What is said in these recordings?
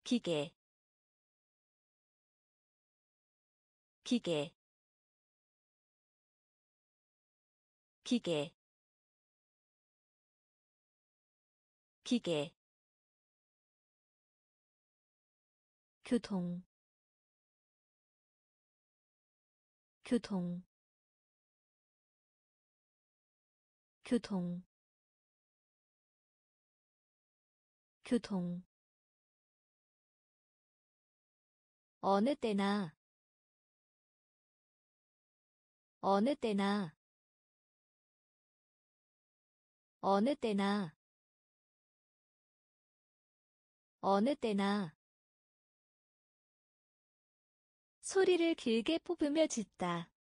기계 기계 기계 기계 교통 교통 교통 교통 어느 때나 어느 때나 어느 때나 어느 때나 소리를 길게 뽑으며 짖다.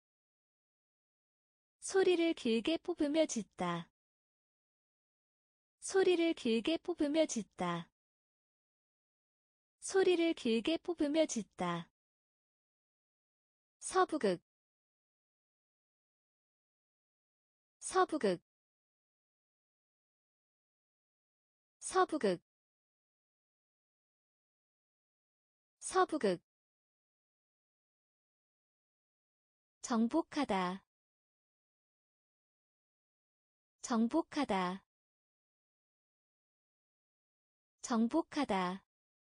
소리를 길게 뽑으며 짖다. 소리를 길게 뽑으며 짖다. 소리를 길게 뽑으며 짖다. 서부극 서부극 서부극 서부극 정복하다 정복하다 정복하다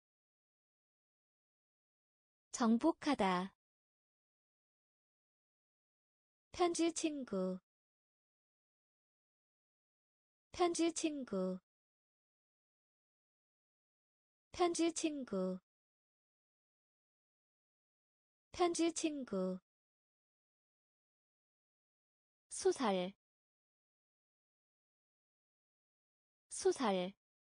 정복하다 편지 친구 편지 친구 편지 친구 편지 친구 소살 소살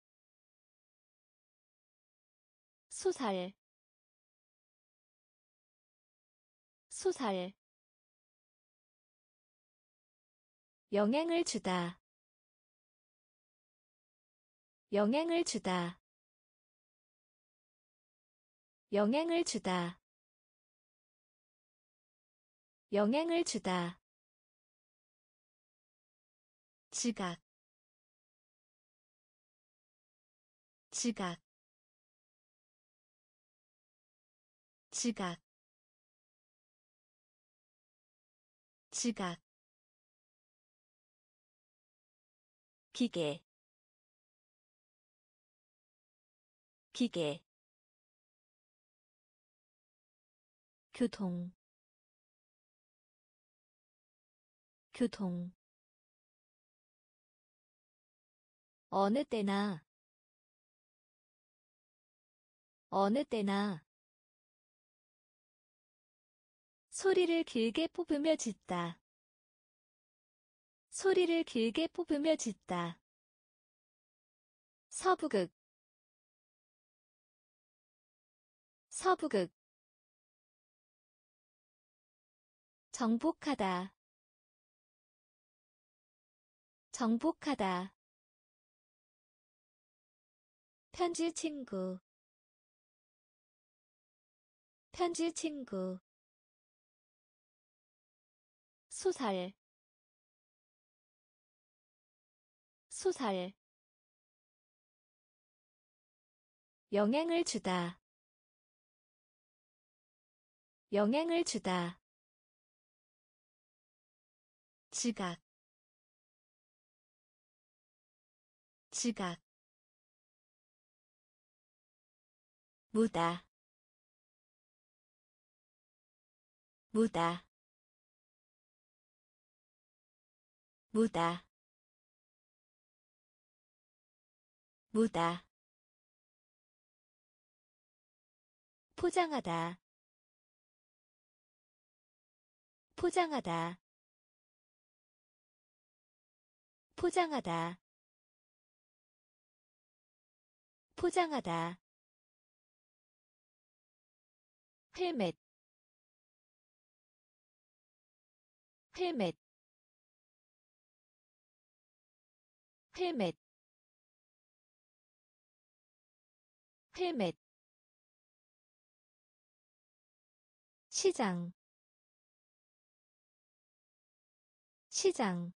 소살 소살 영향을 주다 영향을 주다 영향을 주다 영향을 주다 지각 지각 지각 지각 기계 기계 교통 교통 어느 때나 어느 때나 소리를 길게 뽑으며 짖다. 소리를 길게 뽑으며 짖다. 서부극 서부극 정복하다 정복하다 편지 친구 편지 친구 소살 소살 영향을 주다 영향을 주다 지각 지각 무다 무다 무다 무다 포장하다 포장하다 포장하다 포장하다 헬멧 헬멧 헬멧 헬멧 시장 시장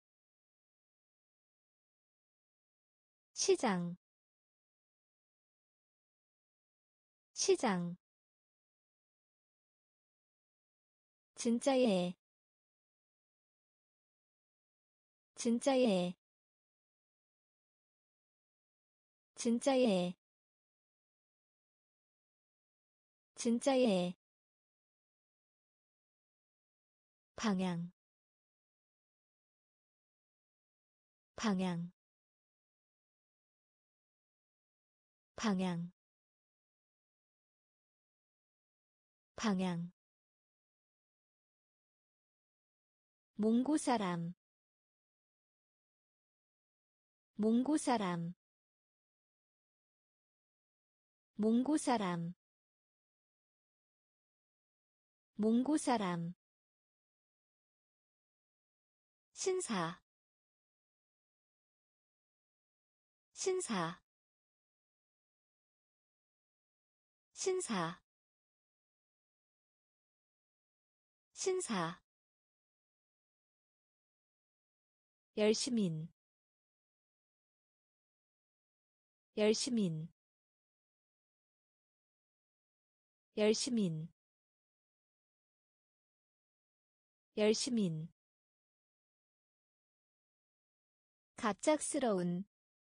시장 시장 진짜예 진짜예 진짜예 진짜예 방향 방향 방향 방향 몽고 사람 몽고 사람 몽고 사람 몽고 사람 신사 신사 신사 신사 열시민 열시민 열시민 열시민 갑작스러운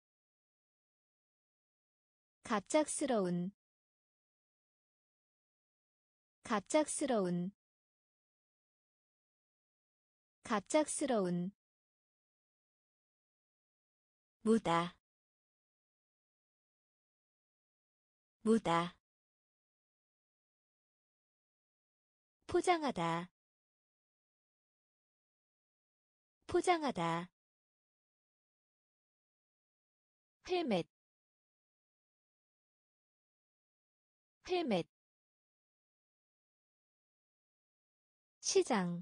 갑작스러운 갑작스러운 갑작스러운 무다 무다 포장하다 포장하다 헬멧 헬멧 시장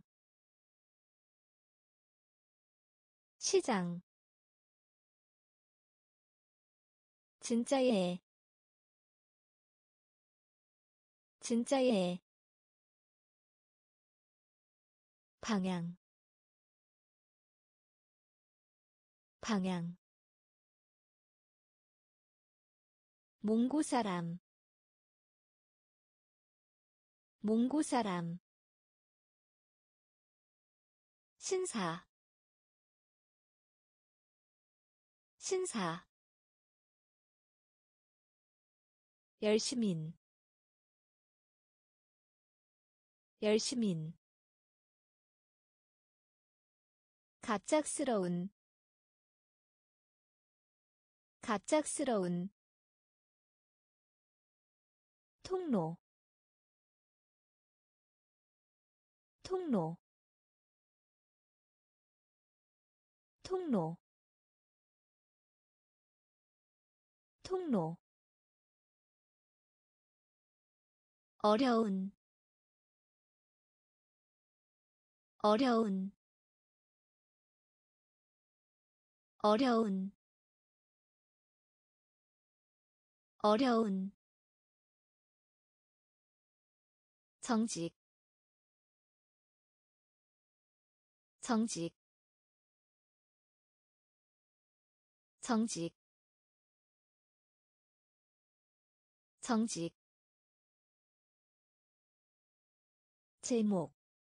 시장 진짜예 진짜예 방향 방향 몽고 사람 몽고 사람 신사 신사 열시민 열시민 갑작스러운 갑작스러운 통로 통로 통로 통로 어려운 어려운 어려운 어려운 정직 정직 정직 정직 제목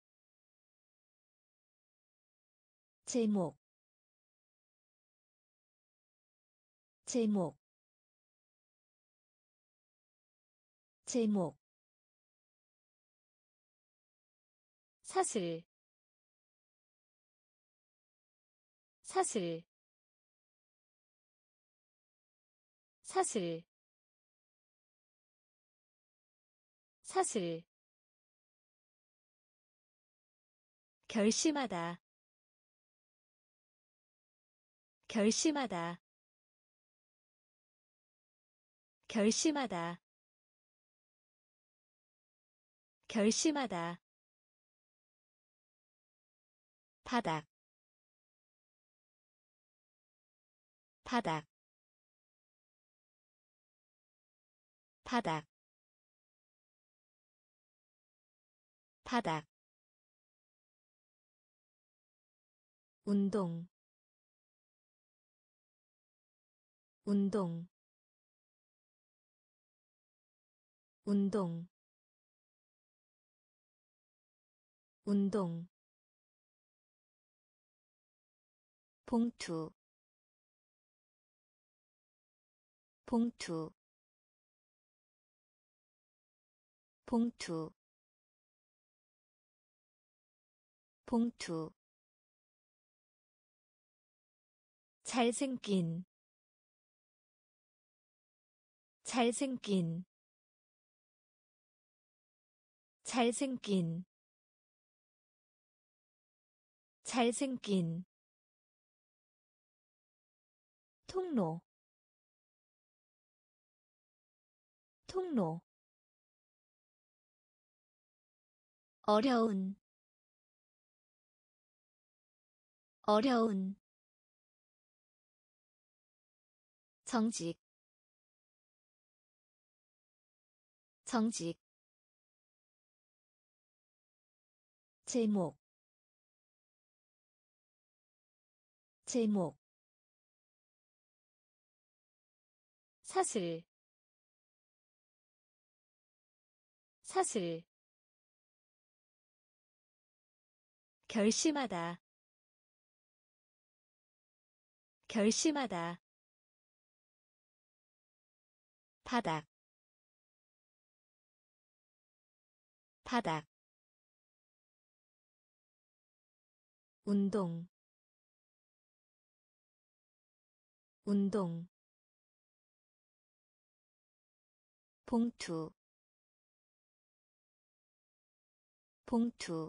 제목 제목 제목 사슬 사슬 사슬 사슬 결심하다 결심하다 결심하다 결심하다 바닥 바닥 바닥 바닥 운동 운동 운동 운동 봉투 봉투 봉투 봉투 잘생긴 잘생긴 잘생긴 잘생긴 통로 통로 어려운 어려운 정직 정직 제목 제목 사슬 사슬 결심하다 결심하다 바닥 바닥 운동 운동 봉투 봉투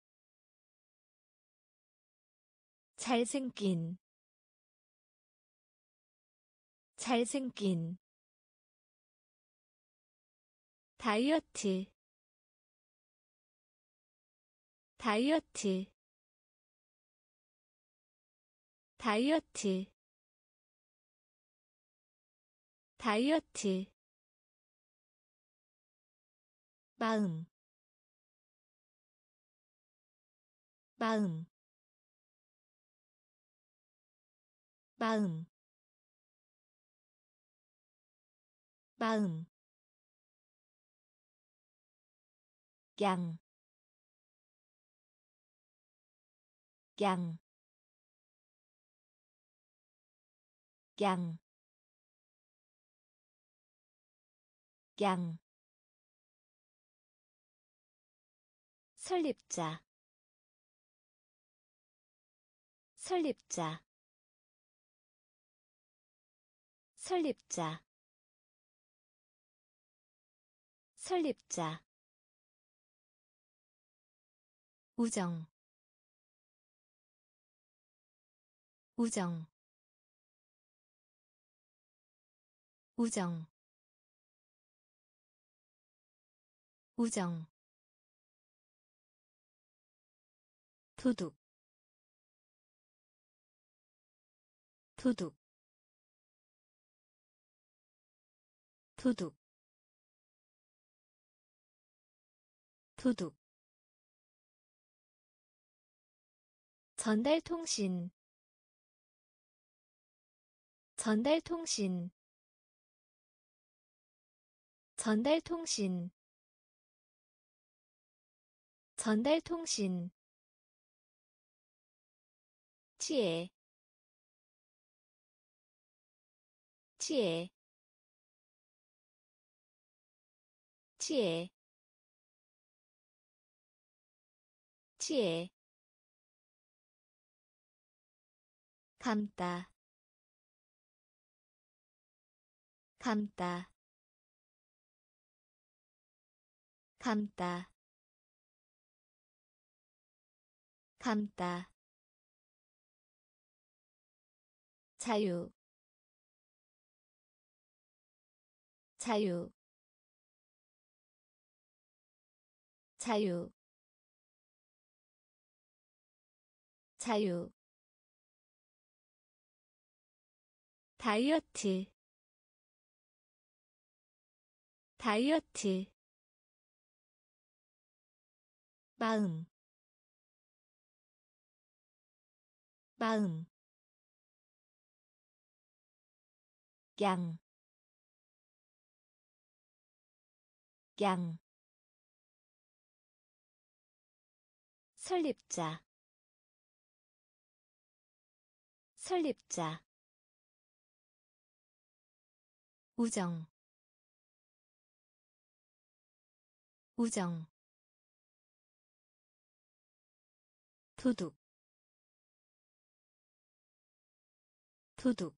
잘생긴 잘생긴 다이어트 다이어트 다이어트 다이어트 마음 마음 마음 마음 양, 양, 양, 양. 설립자, 설립자, 설립자, 설립자. 우정, 우정, 우정, 우정. 도둑, 도둑, 도둑, 도둑. 전달통신, 전달통신, 전달통신, 전달통신. 지혜, 지혜, 지혜, 지혜. 감다, 감다, 감다, 감다. 자유, 자유, 자유, 자유. 다이어트, 다이어트. 마음, 마음. 양, 양 설립자 설립자 우정 우정 도둑 도둑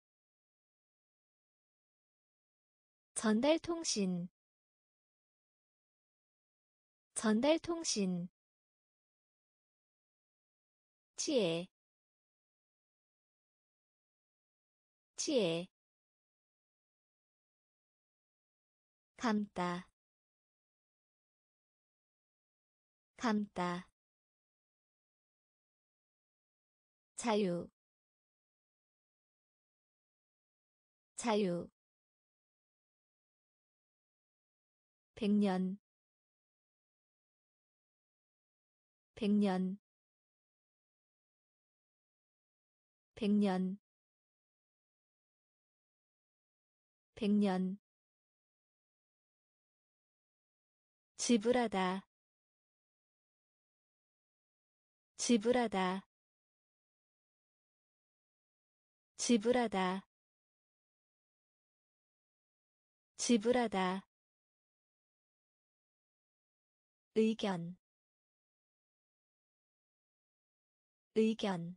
전달통신 전달통신 지혜 지혜 감다 감다 자유 자유 백년 백년 백년 백년 지불하다 지불하다 지불하다 지불하다 의견 의견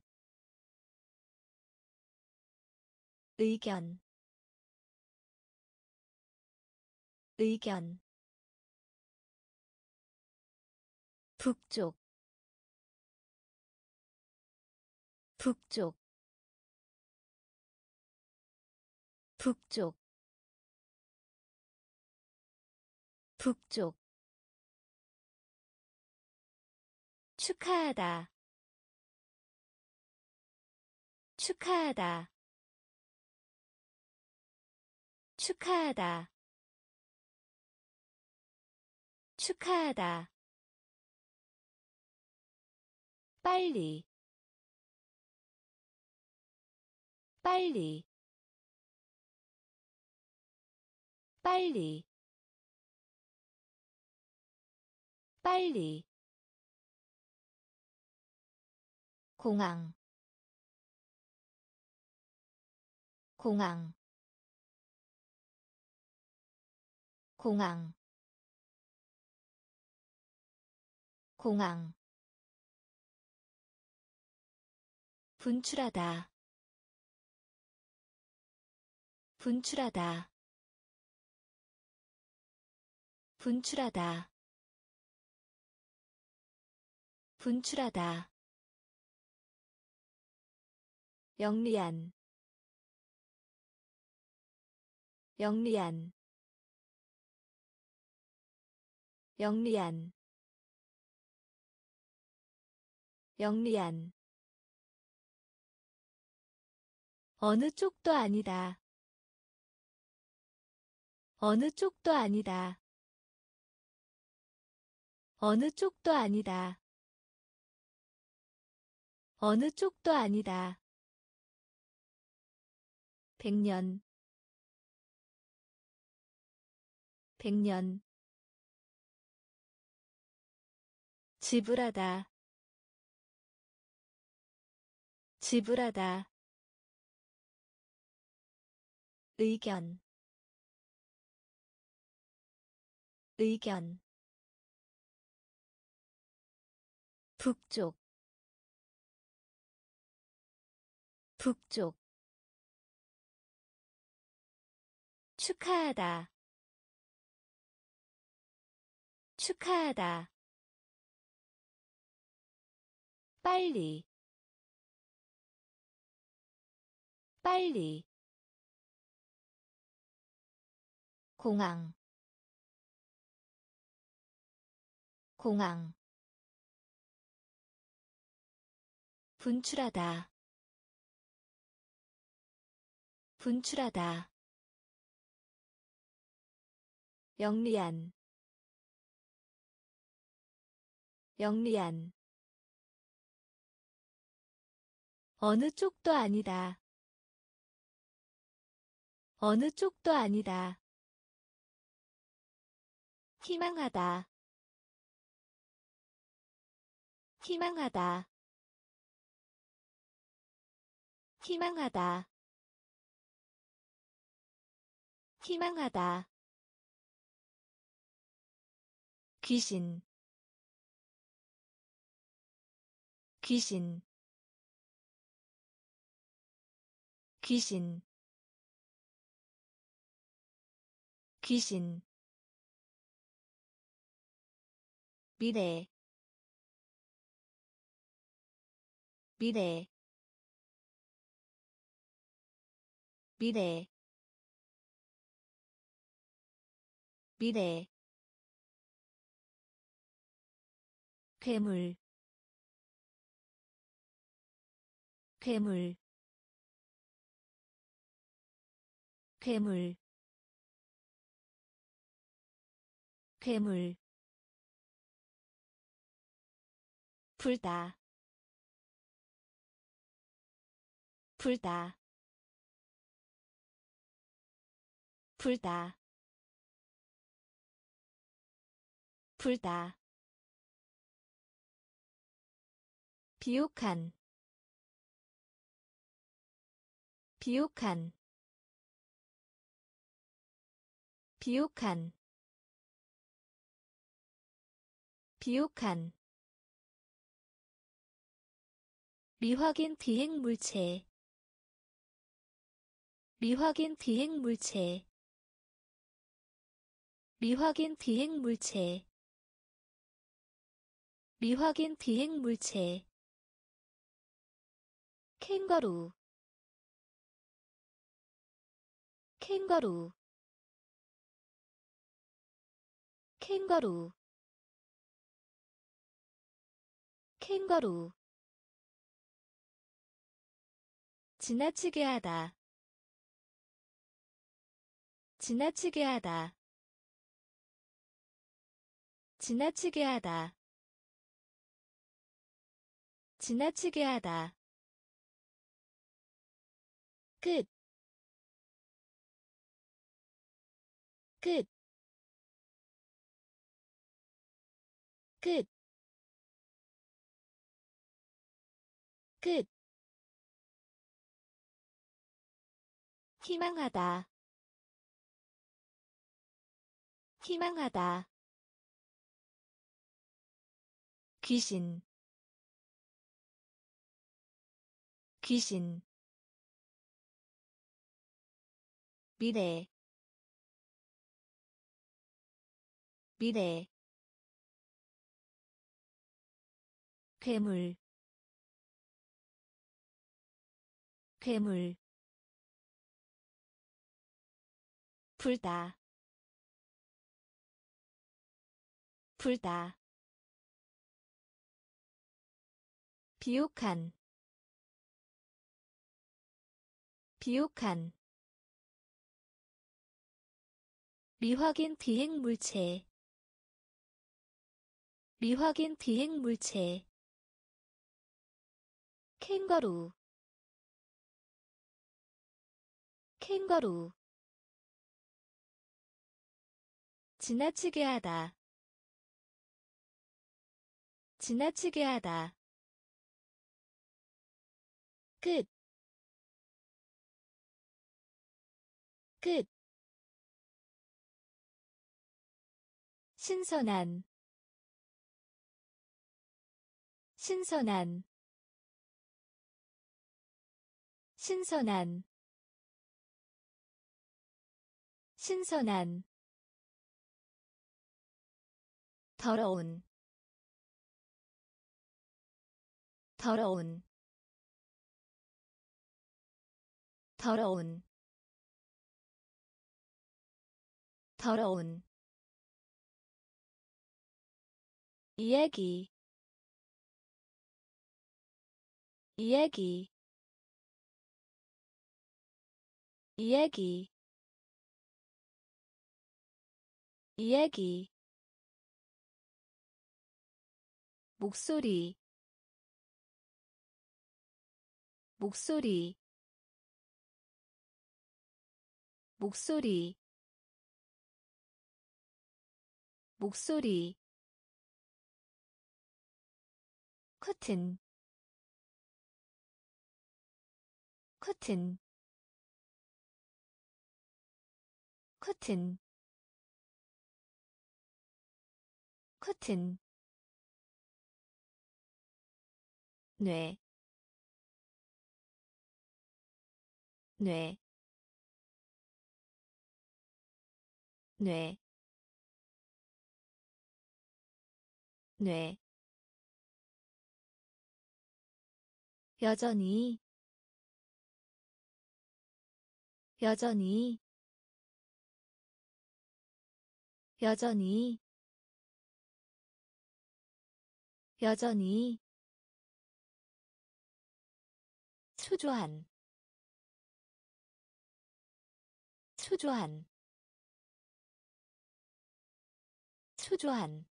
의견 의견 북쪽 북쪽 북쪽 북쪽 축하하다 축하하다 축하하다 축하하다 빨리 빨리 빨리 빨리 공항 공항 공항 공항 분출하다 분출하다 분출하다 분출하다 영리한 영리한 영리한 영리한 어느 쪽도 아니다 어느 쪽도 아니다 어느 쪽도 아니다 어느 쪽도 아니다 백년 백년 지불하다 지불하다 의견 의견 북쪽 북쪽 축하하다 축하하다 빨리 빨리 공항 공항 분출하다 분출하다 영리한 영리한 어느 쪽도 아니다 어느 쪽도 아니다 희망하다, 희망하다, 희망하다, 희망하다. 귀신, 귀신, 귀신, 귀신. 미래, 미래, 미래, 미래. 괴물, 괴물, 괴물, 괴물. 불다, 불다, 불다, 불다. 비옥한, 비옥한, 비옥한, 비옥한. 미확인 비행물체, 미확인 비행물체, 미확인 비행물체, 미확인 비행물체. 캥거루, 캥거루, 캥거루, 캥거루. 지나치게 하다, 지나치게 하다, 지나치게 하다, 지나치게 하다. 끝, 끝, 끝, 끝. 희망하다, 희망하다. 귀신, 귀신. 미래, 미래. 괴물, 괴물. 불다, 불다. 비옥한, 비옥한. 미확인 비행물체, 미확인 비행물체. 캥거루, 캥거루. 지나치게 하다, 지나치게 하다. 끝, 끝. 신선한, 신선한, 신선한, 신선한. 더러운, 더러운, 더러운, 더러운. 이야기, 이야기, 이야기, 이야기. 목소리, 목소리, 목소리, 목소리 커튼 커튼 커튼 커튼 뇌, 뇌, 뇌, 뇌, 여전히, 여전히, 여전히, 여전히, 초조한, 초조한, 초조한,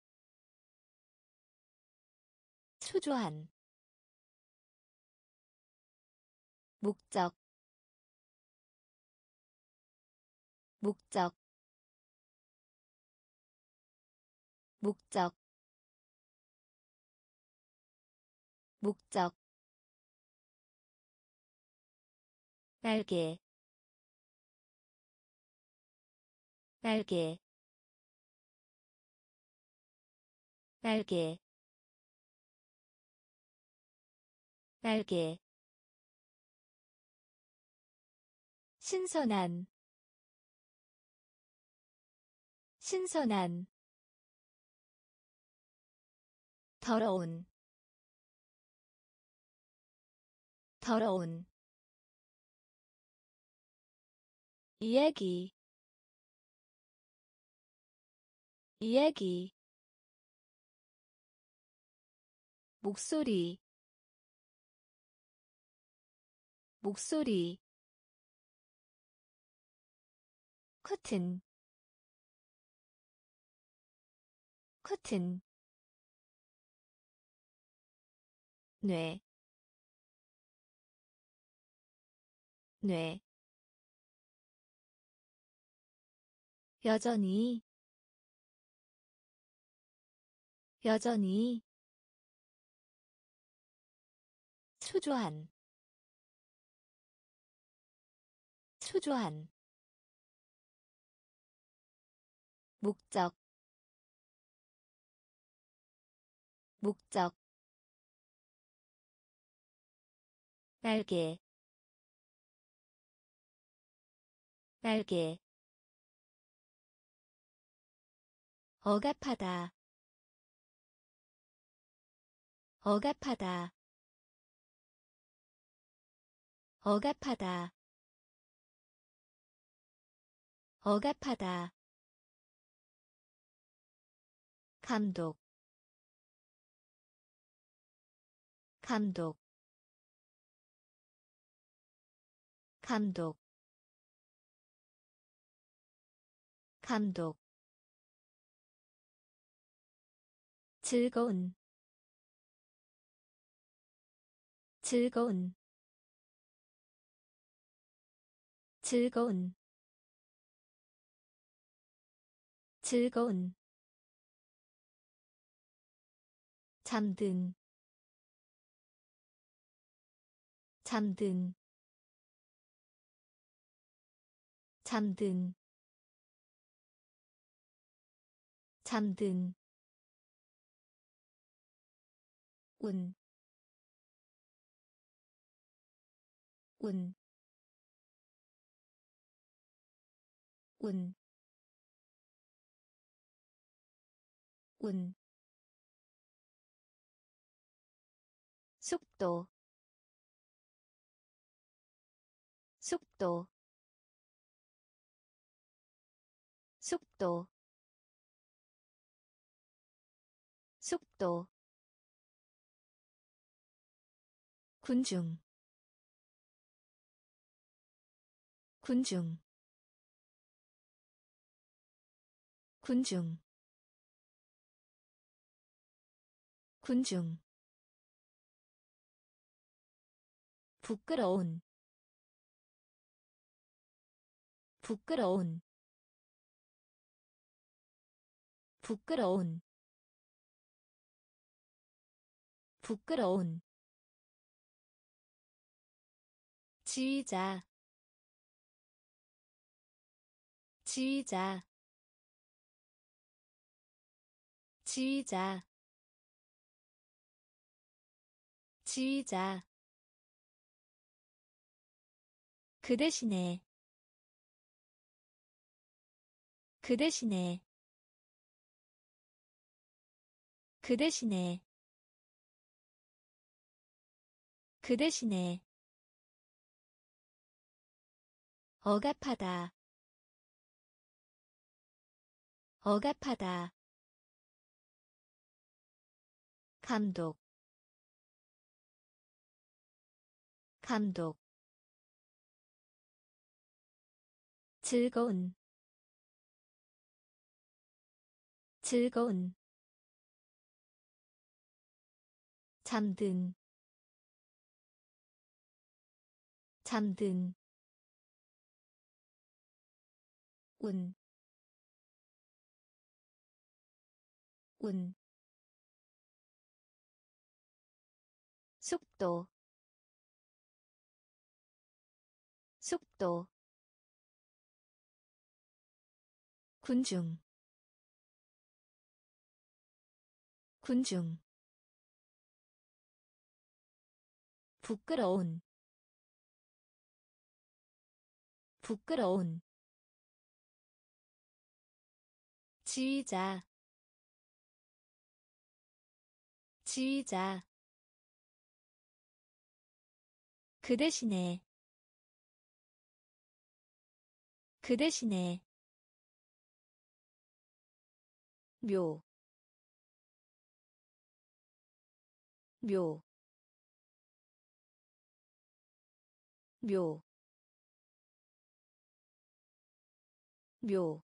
초조한, 목적, 목적, 목적, 목적, 날개, 날개, 날개, 날개, 신선한, 신선한, 더러운, 더러운, 이야기, 이야기, 목소리, 목소리, 커튼, 커튼, 뇌, 뇌, 여전히, 여전히, 초조한, 초조한, 목적, 목적, 날개, 날개, 억압하다, 억압하다, 억압하다, 억압하다, 감독, 감독, 감독, 감독, 즐거운, 즐거운, 즐거운, 즐거운, 잠든, 잠든, 잠든, 잠든, 운, 운, 운, 운, 속도, 속도, 속도, 속도, 군중, 군중, 군중, 군중, 부끄러운, 부끄러운, 부끄러운 부끄러운 지휘자 지휘자 지휘자 지휘자 그 대신에 그 대신에 그 대신에 그 대신에 억압하다 억압하다 감독 감독 즐거운 즐거운 잠든 잠든 운 운 속도 속도 군중 군중 부끄러운 부끄러운 지휘자 지휘자 그 대신에 그 대신에 묘 묘 묘 묘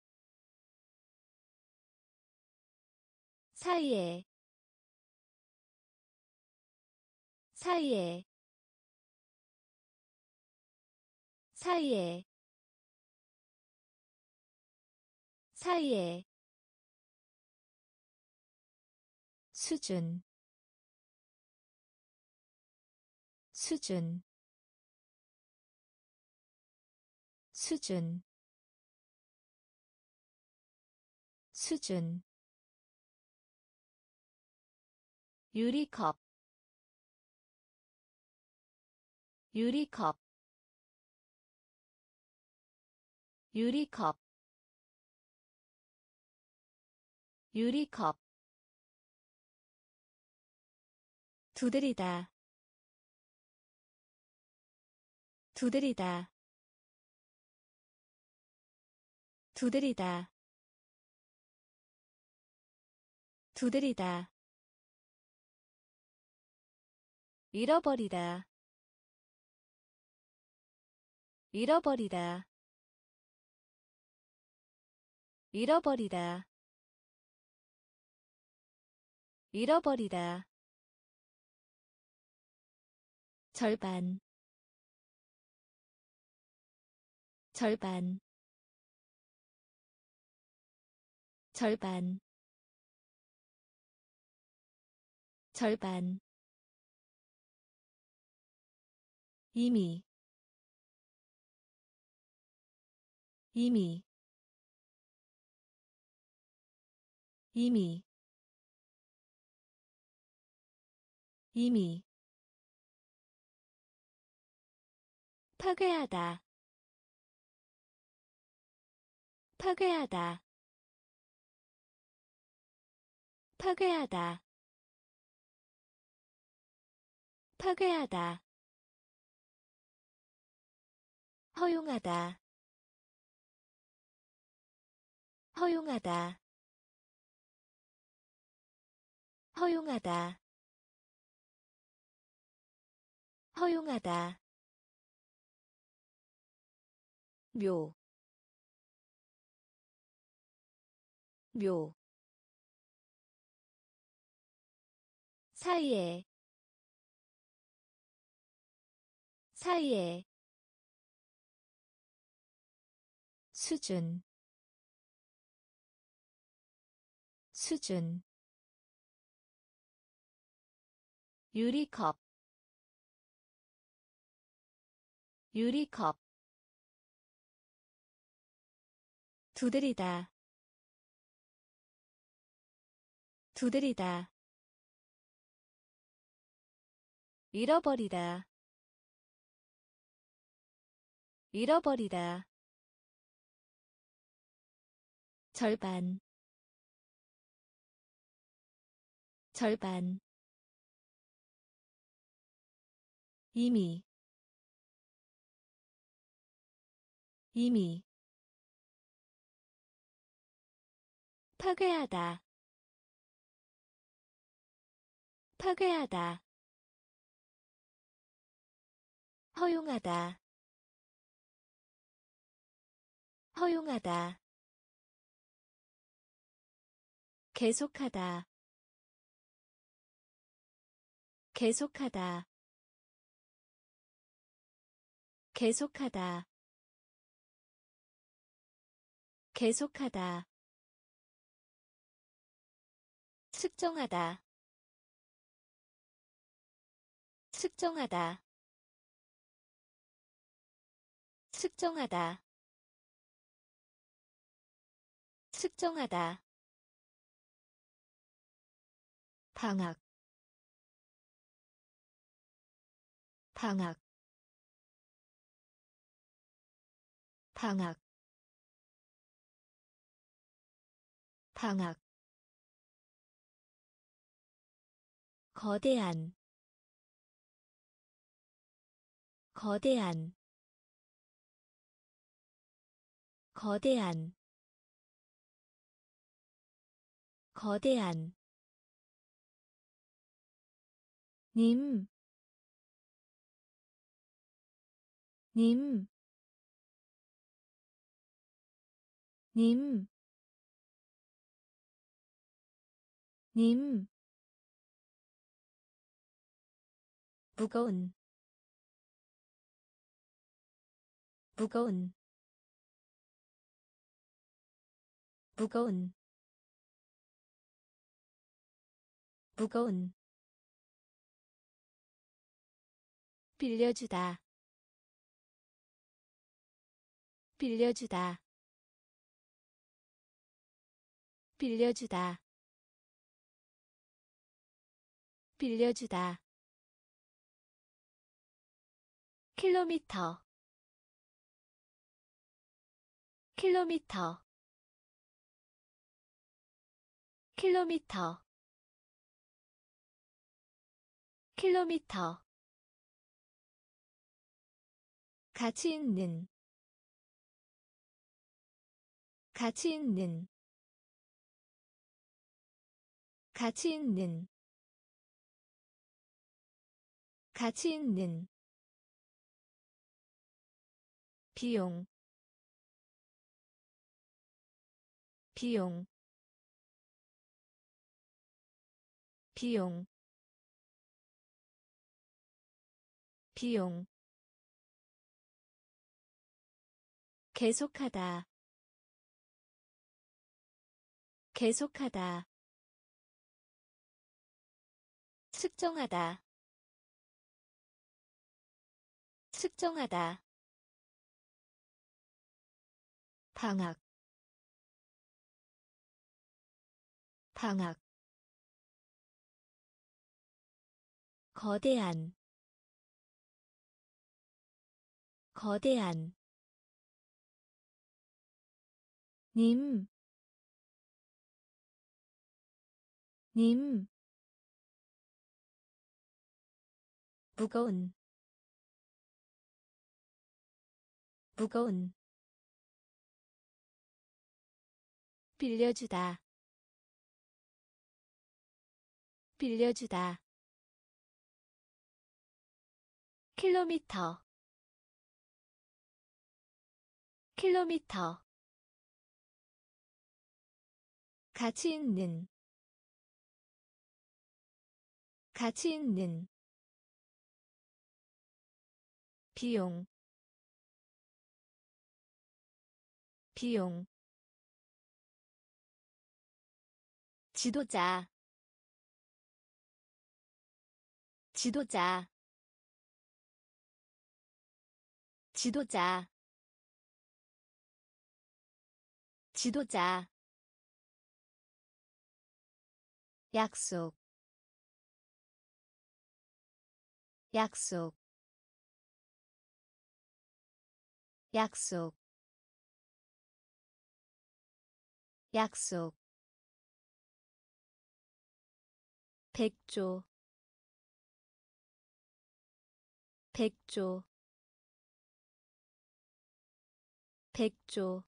사이에 사이에 사이에 사이에 수준 수준 수준 수준 유리컵 유리컵 유리컵 유리컵 두드리다 두드리다 두드리다 두드리다 잃어버리다 잃어버리다 잃어버리다 잃어버리다 절반 절반 절반 절반 이미 이미 이미 이미 파괴하다 파괴하다 파괴하다 파괴하다 허용하다 허용하다 허용하다 허용하다 묘 묘 사이에 사이에 수준 수준 유리컵 유리컵 두드리다 두드리다 잃어버리다 잃어버리다 절반 절반 이미 이미 파괴하다 파괴하다 허용하다 허용하다 계속하다 계속하다 계속하다 계속하다 측정하다 측정하다 측정하다 측정하다 방학 방학 방학 방학 거대한 거대한 거대한 거대한 님, 님, 님, 님, 무거운, 무거운, 무거운, 무거운, 빌려주다, 빌려주다, 빌려주다, 빌려주다, 킬로미터, 킬로미터, 킬로미터, 킬로미터, 가치 있는, 가치 있는, 가치 있는, 가치 있는, 비용, 비용, 비용, 비용, 계속하다, 계속하다, 측정하다, 측정하다, 방학, 방학, 거대한, 거대한, 님, 님, 무거운, 무거운, 빌려주다, 빌려주다, 킬로미터, 킬로미터, 가치 있는, 가치 있는, 비용, 비용, 지도자 지도자 지도자 지도자 약속 약속 약속 약속 백조 백조 백조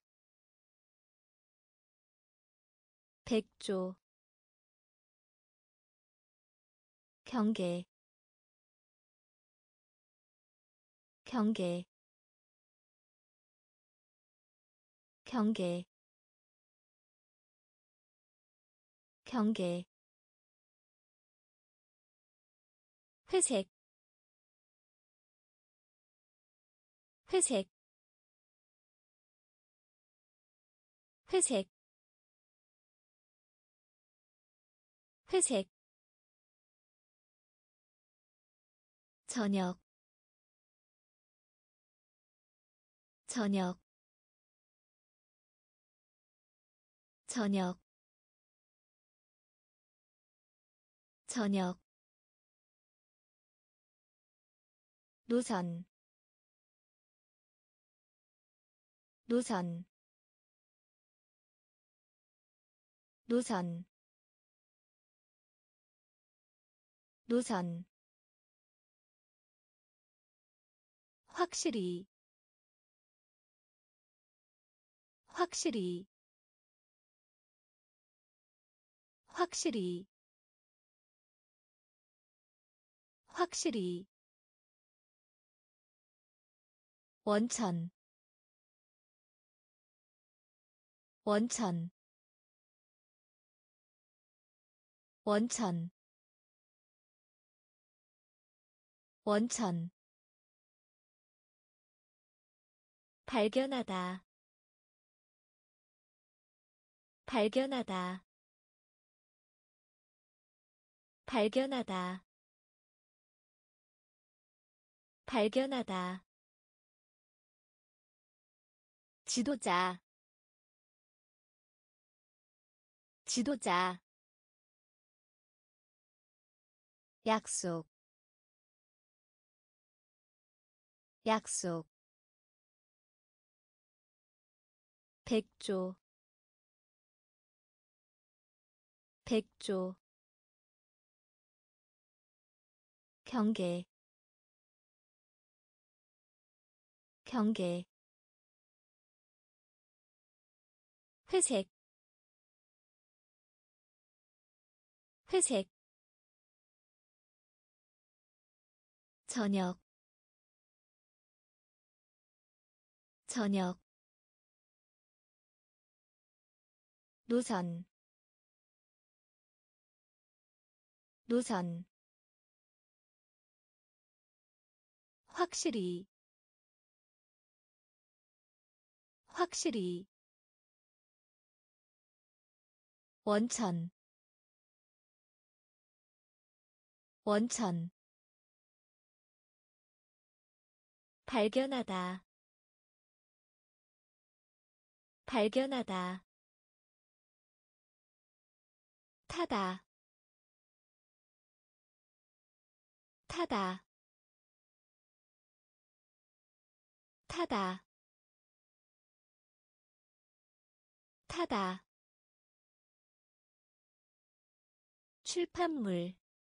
백조 경계 경계 경계 경계 회색 회색 회색 회색 저녁 저녁 저녁 저녁 노선 노선 노선 노선 확실히 확실히 확실히 확실히 원천 원천 원천 원천 발견하다 발견하다 발견하다 발견하다 지도자 지도자 약속 약속 백조 백조 경계 경계 회색 회색 저녁 저녁 노선 노선 확실히 확실히 원천 원천 발견하다 발견하다 타다 타다 타다 타다 출판물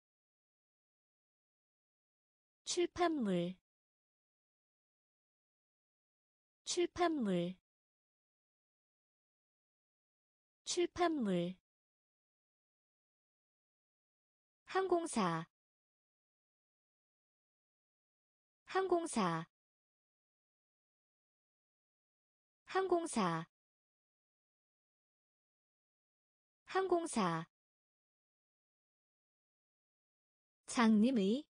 출판물 출판물 출판물 항공사 항공사 항공사 항공사 장님의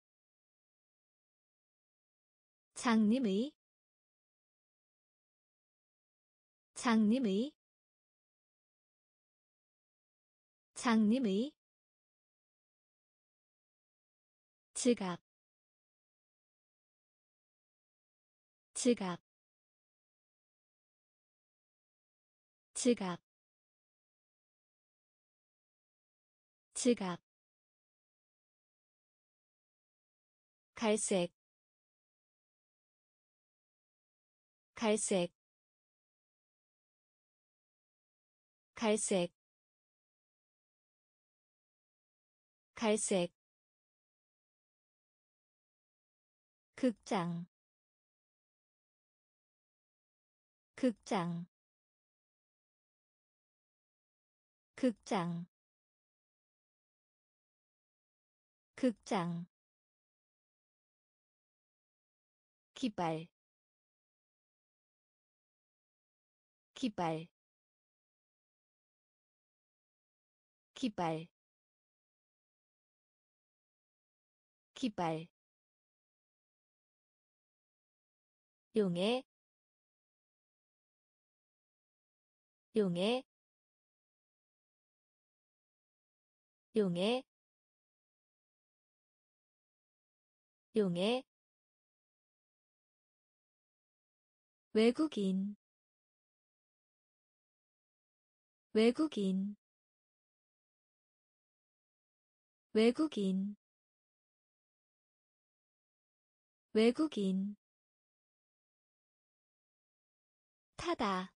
장님의 장님의 장님의 지갑 지갑 지갑 지갑 갈색 갈색 갈색 갈색 극장 극장 극장 극장 기발 기발 기발 기발 용해 용해 용해 용해 외국인 외국인 외국인 외국인 타다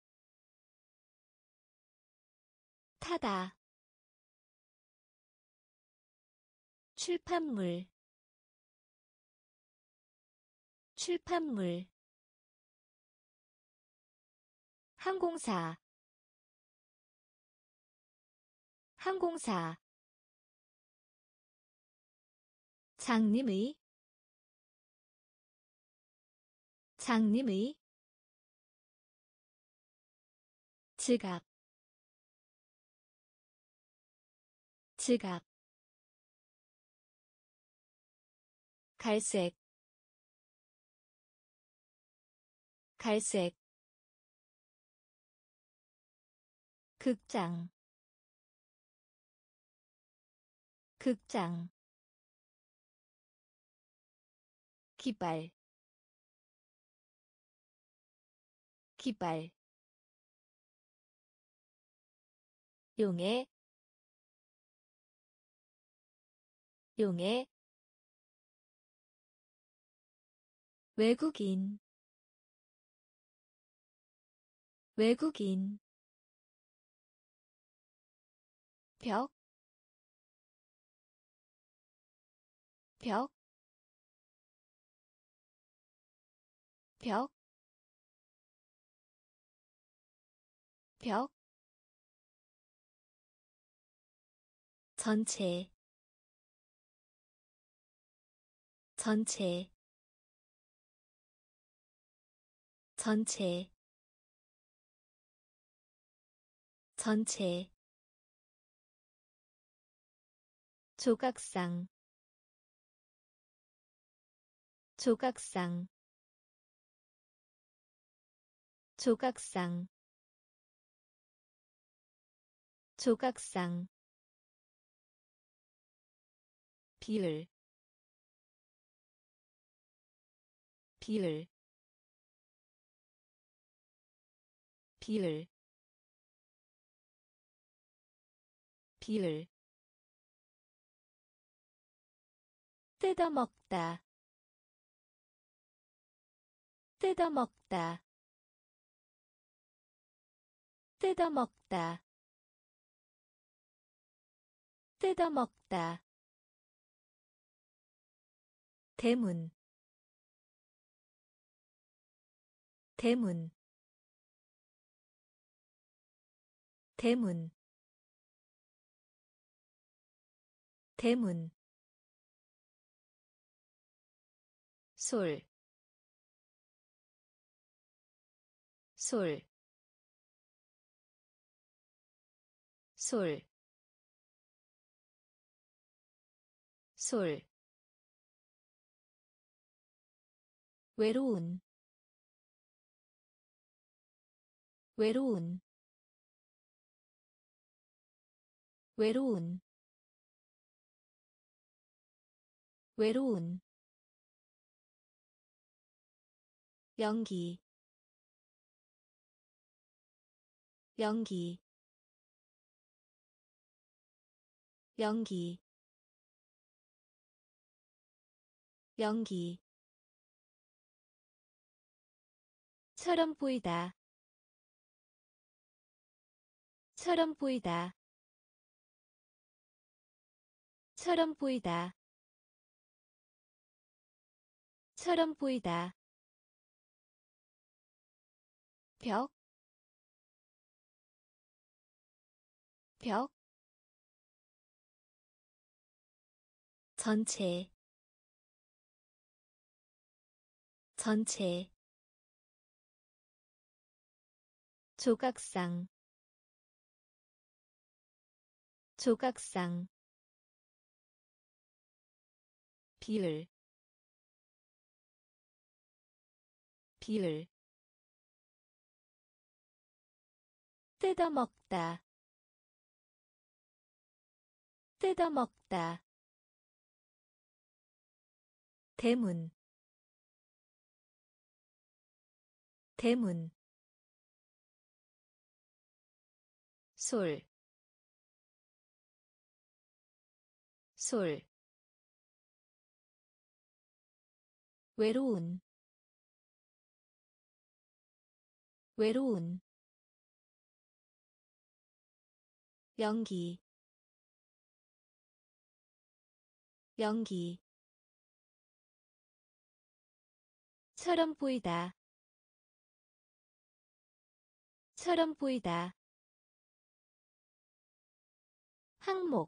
타다 출판물 출판물 항공사 항공사 장님의 장님의 지갑 지갑 갈색 갈색 극장 극장 기발 기발 용해 용해 외국인 외국인 벽, 벽, 벽, 벽, 전체, 전체, 전체, 전체, 조각상, 조각상, 조각상, 조각상, 비율, 비율, 비율, 비율, 뜯어먹다, 뜯어먹다, 뜯어먹다, 뜯어먹다, 대문, 대문, 대문, 대문, 솔, 솔, 솔, 솔, 외로운, 외로운, 외로운 외로운 연기 연기 연기 연기 처럼 보이다 처럼 보이다 처럼 보이다 처럼 보이다 벽, 벽, 전체, 전체, 조각상, 조각상, 비율, 비율, 뜯어먹다, 뜯어먹다, 대문, 대문, 솔, 솔, 외로운, 외로운, 연기, 연기, 처럼 보이다, 처럼 보이다, 항목,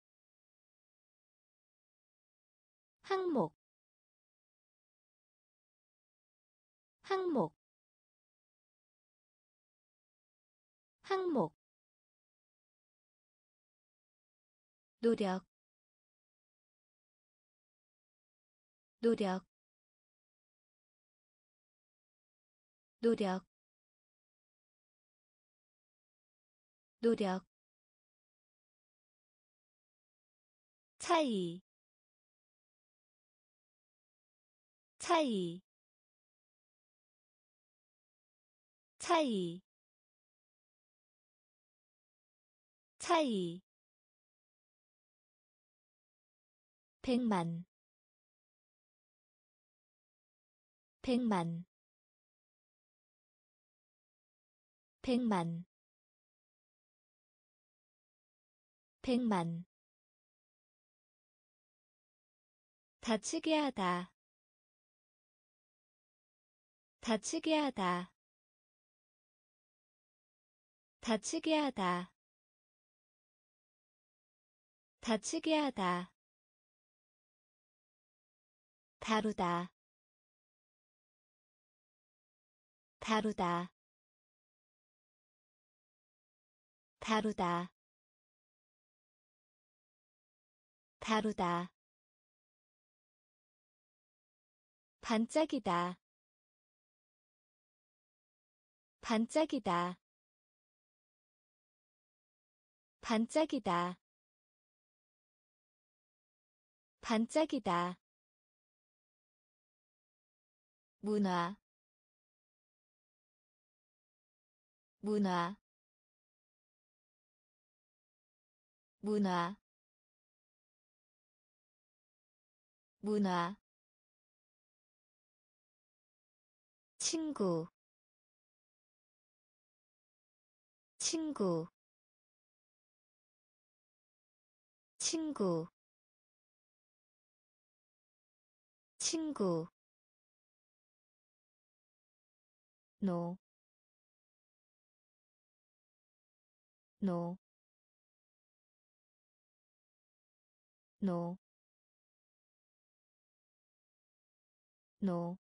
항목, 항목, 항목, 노력, 노력, 노력, 노력, 차이, 차이, 차이, 차이, 백만, 백만, 백만, 백만, 다치게 하다, 다치게 하다, 다치게 하다, 다치게 하다, 다루다, 다루다, 다루다, 다루다, 반짝이다, 반짝이다, 반짝이다, 반짝이다, 문화, 문화, 문화, 문화, 친구, 친구, 친구, 친구, 노, 노, 노, 노,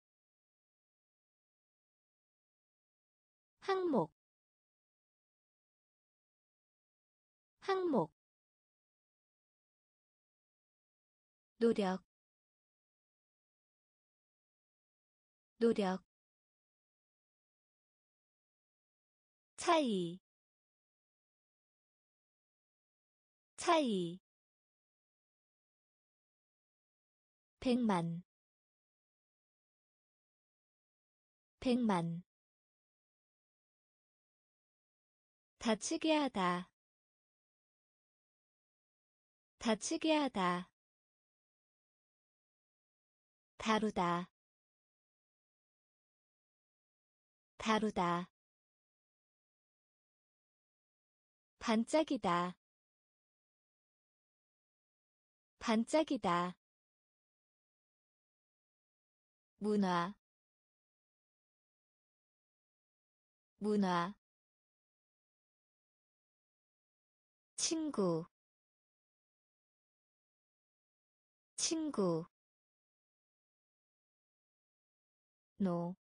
항목, 항목, 노력, 노력, 차이, 차이 100만 100만 다치게 하다 다치게 하다 다루다 다루다 반짝이다 반짝이다 문화 문화 친구 친구 노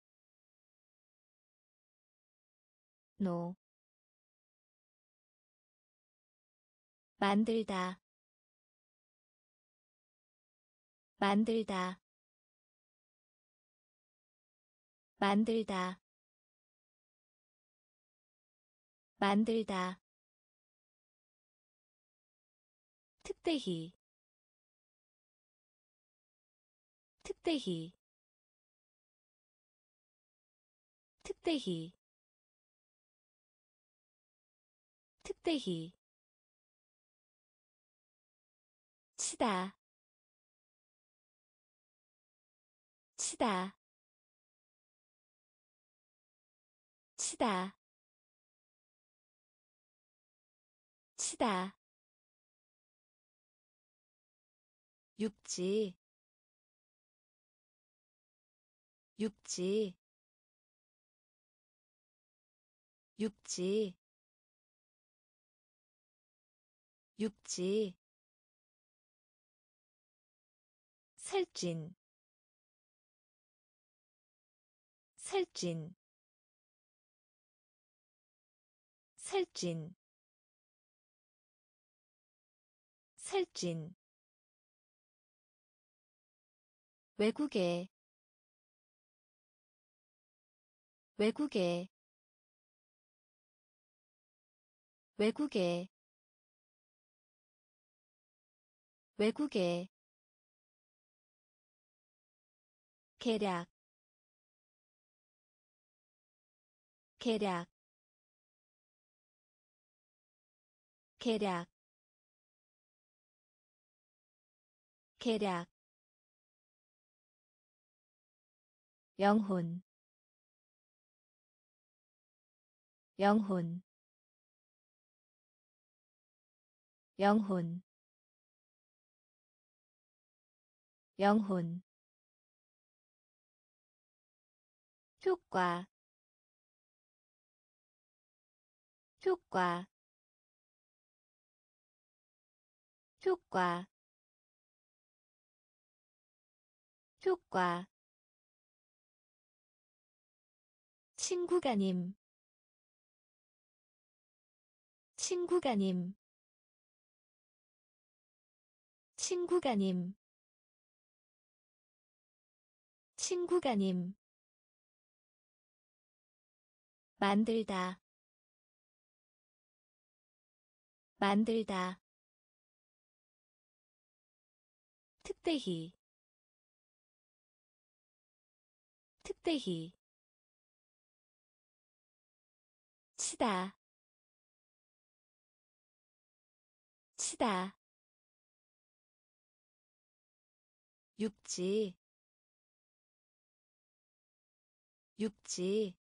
노 만들다 만들다 만들다 만들다 특대히 특대히 특대히 특대히 치다 치다 치다 치다 육지 육지 육지 육지 살찐 살찐 살찐 살찐 외국에 외국에 외국에 외국에 계략 계략 계략 계략 영혼 영혼 영혼 영혼 효과 효과 효과 효과 친구가님 친구가님 친구가님 친구가님 만들다 만들다 특대히 특대히 치다 치다 육지 육지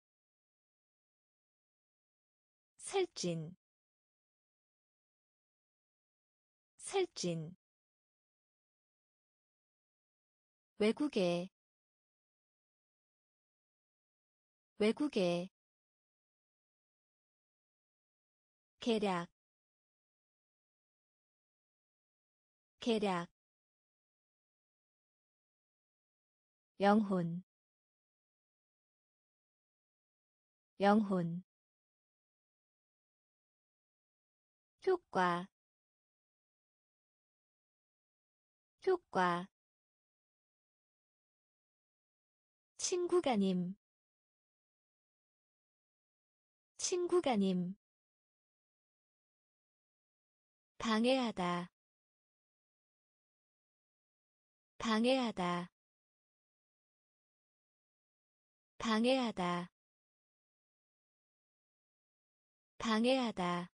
살찐 살찐 외국에 외국에 계략 계략 영혼 영혼 효과 효과 친구가님 친구가님 방해하다 방해하다 방해하다 방해하다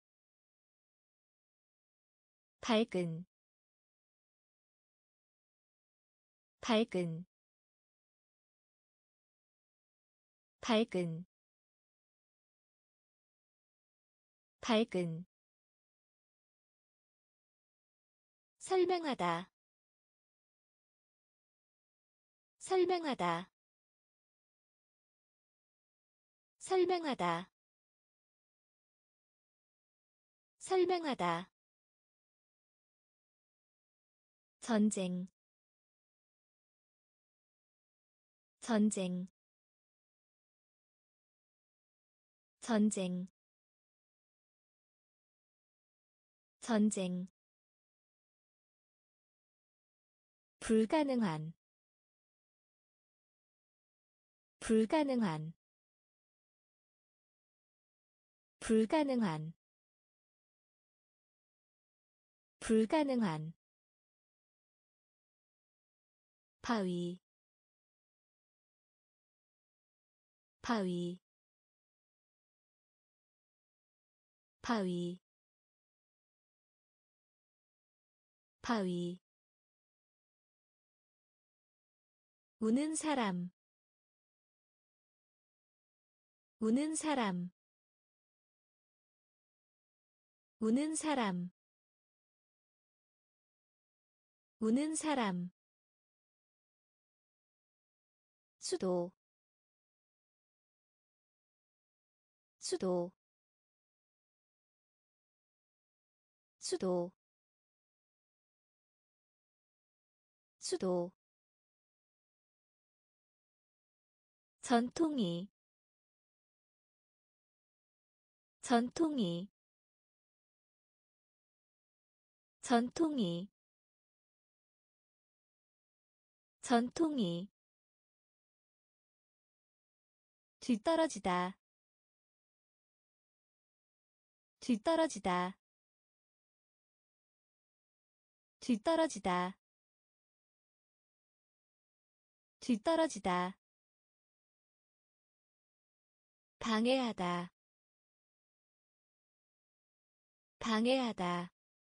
밝은 밝은 밝은 밝은 설명하다 설명하다 설명하다 설명하다 전쟁 전쟁 전쟁 전쟁 불가능한 불가능한 불가능한 불가능한 바위 바위 바위 바위 우는 사람 우는 사람 우는 사람 우는 사람 수도 수도 수도 수도 전통이 전통이 전통이 전통이 뒤떨어지다 뒤떨어지다 뒤떨어지다 뒤떨어지다 방해하다 방해하다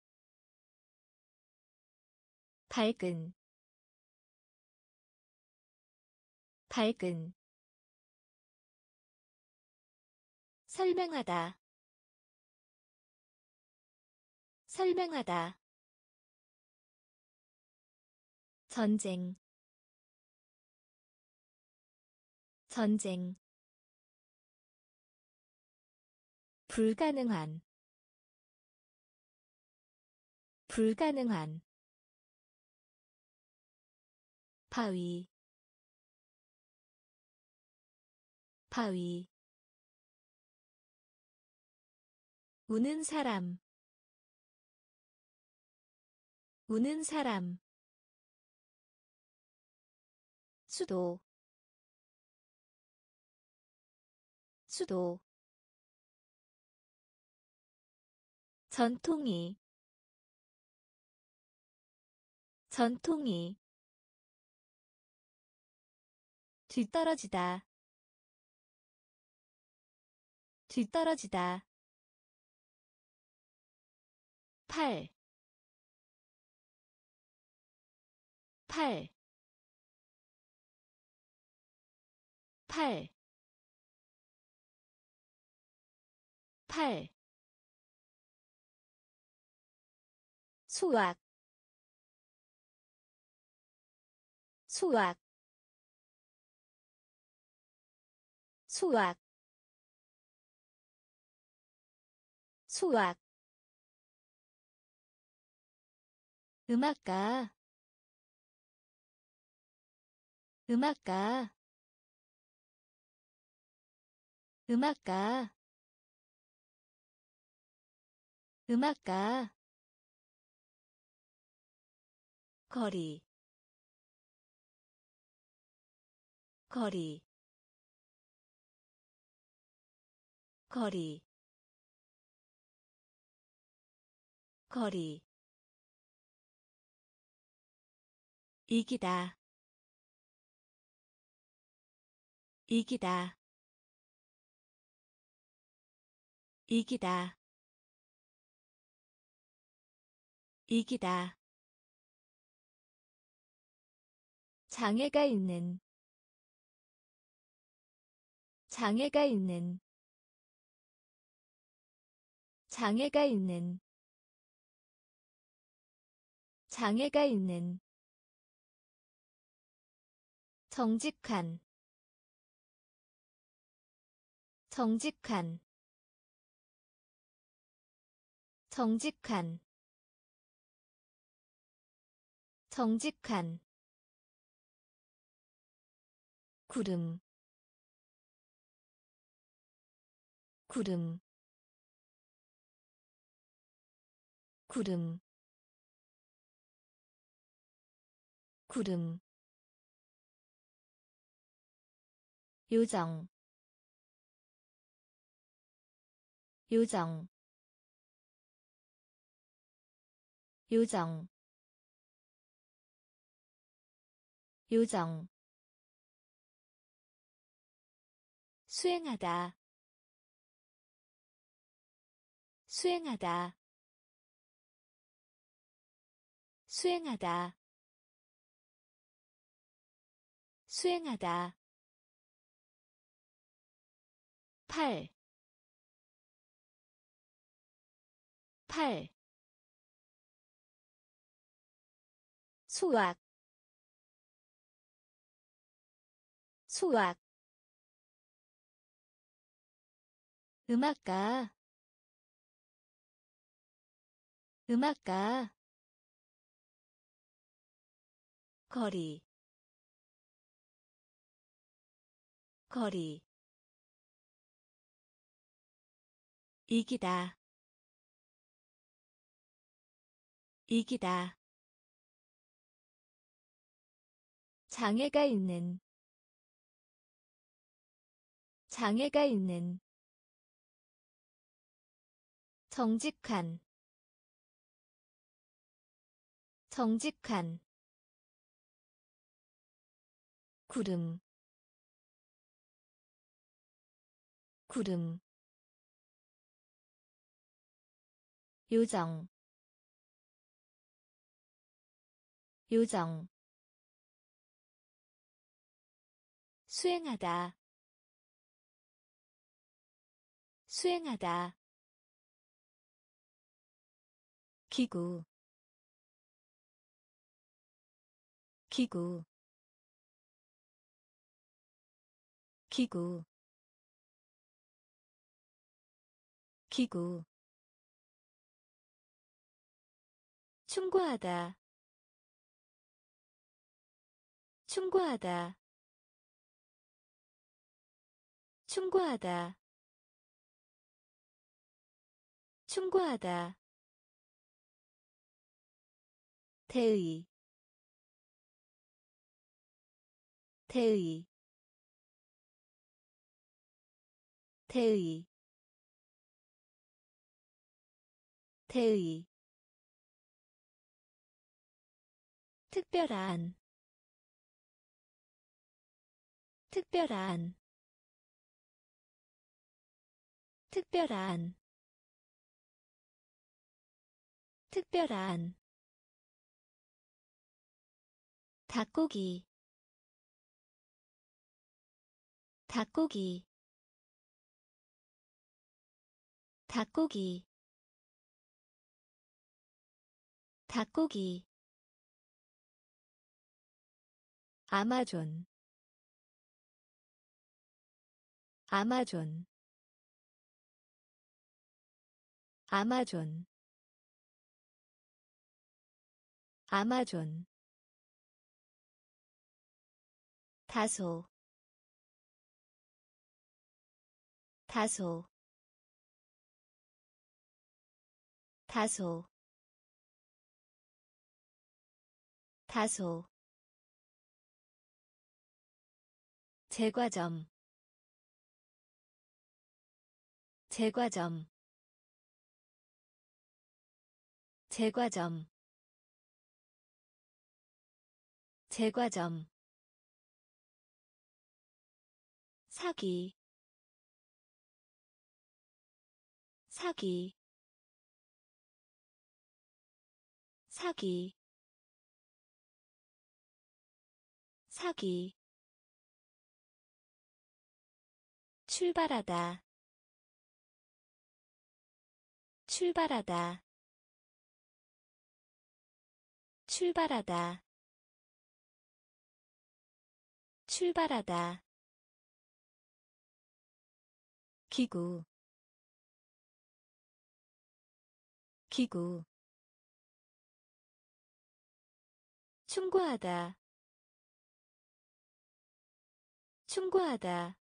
밝은 밝은 설명하다 설명하다 전쟁 전쟁 불가능한 불가능한 바위 바위 우는 사람 우는 사람 수도 수도 전통이 전통이 뒤떨어지다 뒤떨어지다 팔, 팔, 팔, 팔, 수학, 수학, 수학, 수학, 음악가, 음악가, 음악가, 음악가, 거리, 거리, 거리, 거리 이기다 이기다 이기다 이기다 장애가 있는 장애가 있는 장애가 있는 장애가 있는 정직한 정직한 정직한 정직한 구름 구름 구름 구름 요정 요정 요정 요정 수행하다 수행하다 수행하다 수행하다 팔, 팔, 수학, 수학, 음악가, 음악가, 거리, 거리, 이기다, 이기다, 장애가 있는, 장애가 있는, 정직한, 정직한, 구름, 구름, 요정, 요정, 수행하다, 수행하다, 기구, 기구, 기구, 기구, 충고하다, 충고하다, 충고하다, 충고하다, 대의, 대의, 대의, 대의, 특별한, 특별한, 특별한, 특별한, 닭고기, 닭고기, 닭고기, 닭고기, 아마존, 아마존, 아마존, 아마존, 다소, 다소, 다소, 다소, 제과점, 제과점, 제과점 제과점 사기 사기 사기 사기 출발하다 출발하다 출발하다 출발하다 기구 기구 충고하다 충고하다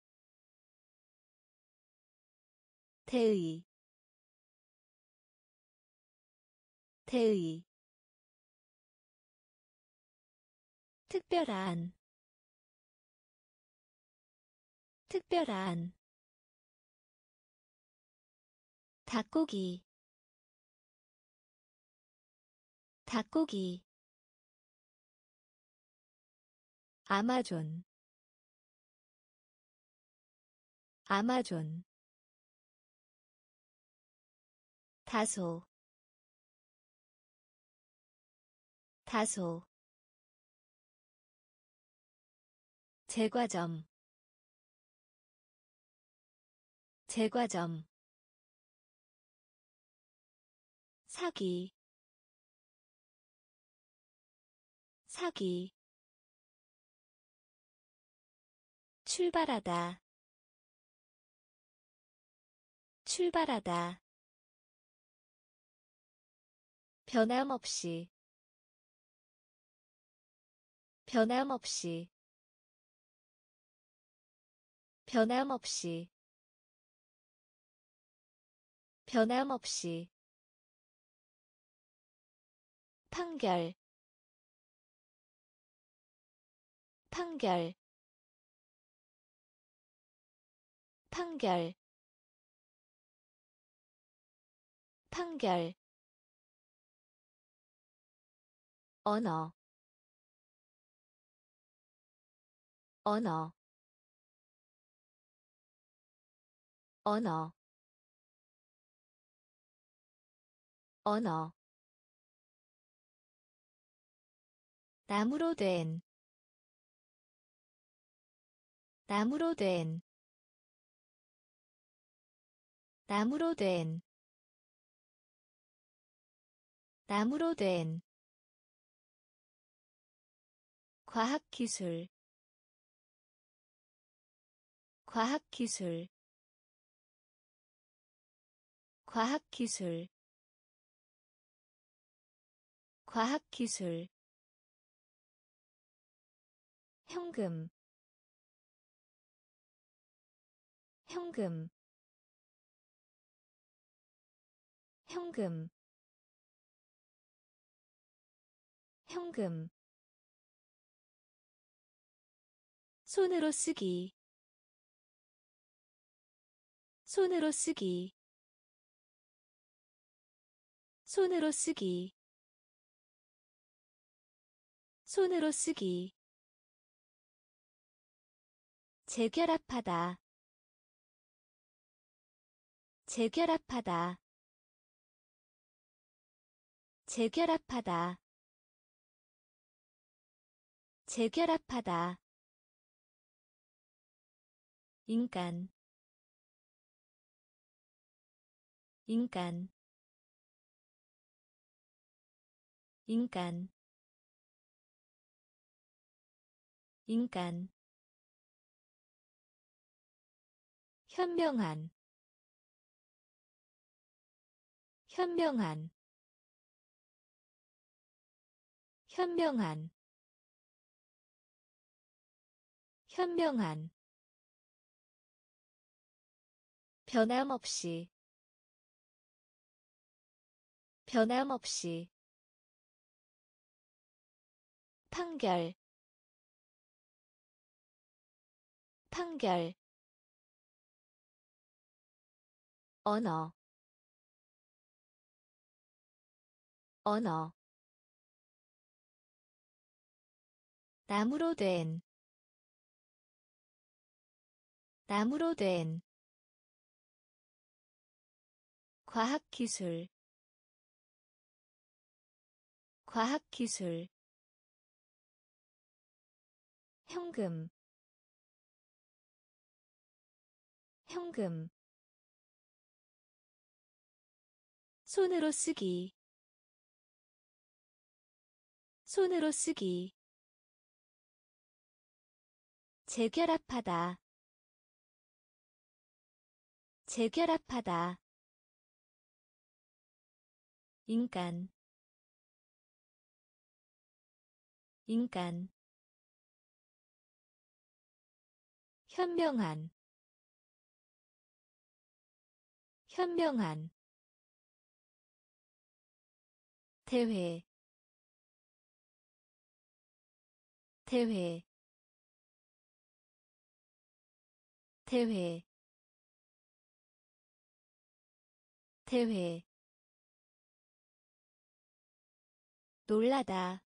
대의 대의 특별한 특별한 닭고기 닭고기 아마존 아마존 다소 다소 제과점 제과점 사기 사기 출발하다 출발하다 변함없이 변함없이 변함없이 변함없이 판결 판결 판결 판결 언어 언어 언어 언어 나무로 된 나무로 된 나무로 된 나무로 된 과학기술 과학기술 과학기술 과학기술 현금 현금 현금 현금 손으로 쓰기 손으로 쓰기 손으로 쓰기 손으로 쓰기 재결합하다 재결합하다 재결합하다 재결합하다 인간 인간 인간 인간 현명한 현명한 현명한 현명한 변함없이 변함없이 판결 판결 언어 언어 나무로 된 나무로 된 과학기술 과학기술 현금 현금 손으로 쓰기 손으로 쓰기 재결합하다 재결합하다 인간 인간 현명한 현명한 대회 대회 대회 대회 놀라다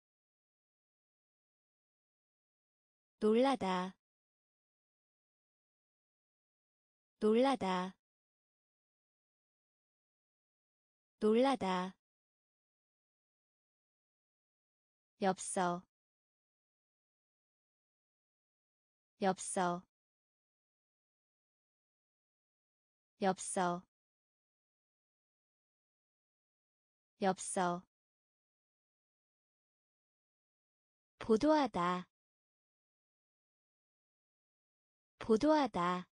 놀라다 놀라다 놀라다 엽서 엽서 엽서 엽서 보도하다 보도하다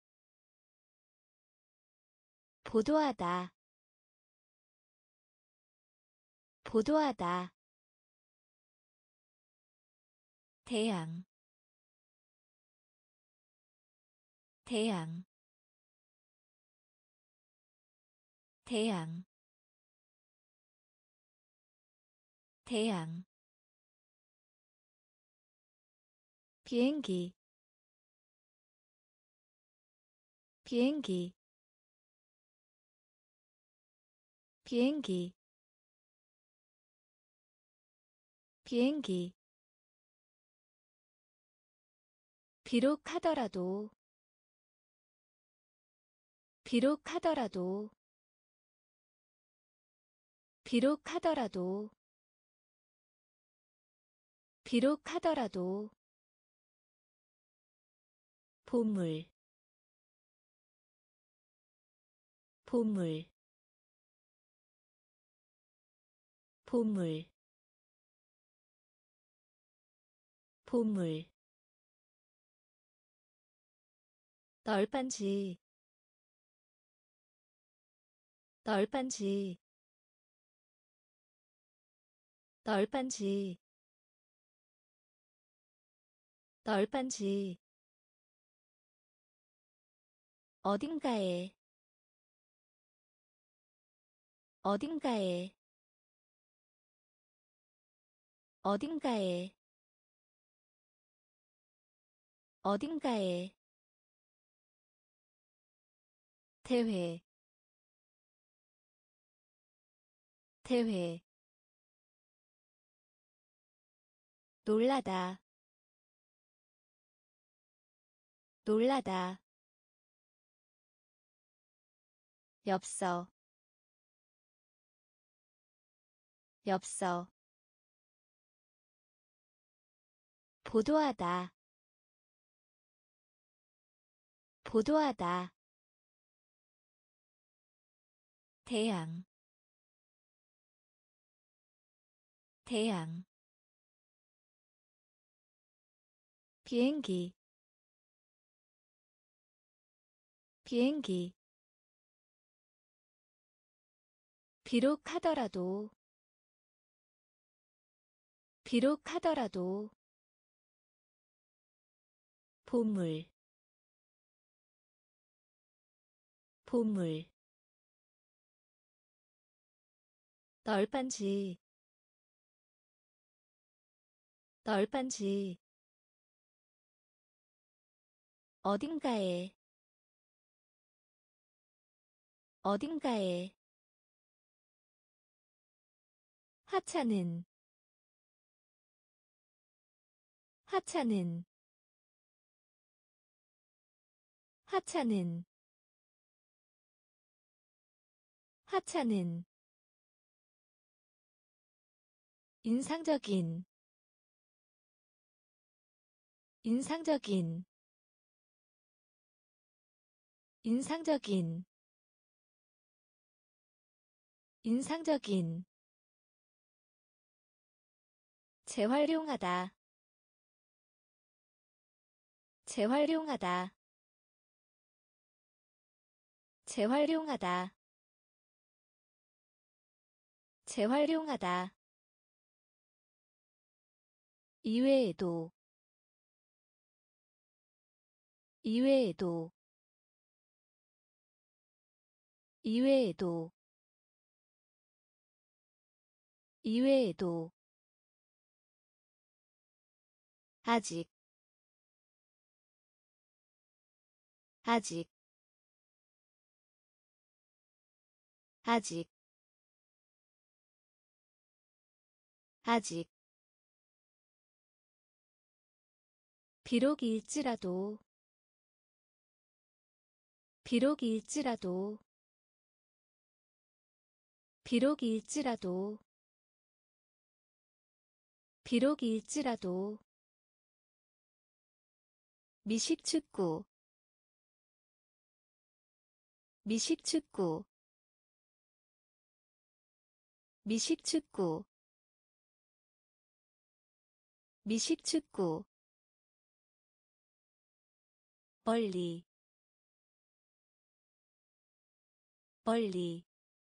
보도하다 보도하다 태양 태양 태양 태양 비행기 비행기 비행기 비행기 비록 하더라도 비록 하더라도 비록 하더라도 비록 하더라도 보물 보물 보물 보물 널빤지 널빤지 널빤지 널빤지 어딘가에 어딘가에 어딘가에 어딘가에 대회 대회 놀라다 놀라다 엽서 엽서 보도하다 보도하다 태양 태양 비행기 비행기 비록 하더라도 비록 하더라도 보물 보물 널빤지 널빤지 어딘가에 어딘가에 하찮은 하찮은 하찮은 하찮은 인상적인 인상적인 인상적인 인상적인 재활용하다 재활용하다 재활용하다 재활용하다 이외에도 이외에도 이외에도 이외에도 아직 아직 아직 아직 비록일지라도 비록일지라도 비록일지라도 비록일지라도 미식축구 미식축구 미식축구 미식축구 멀리 멀리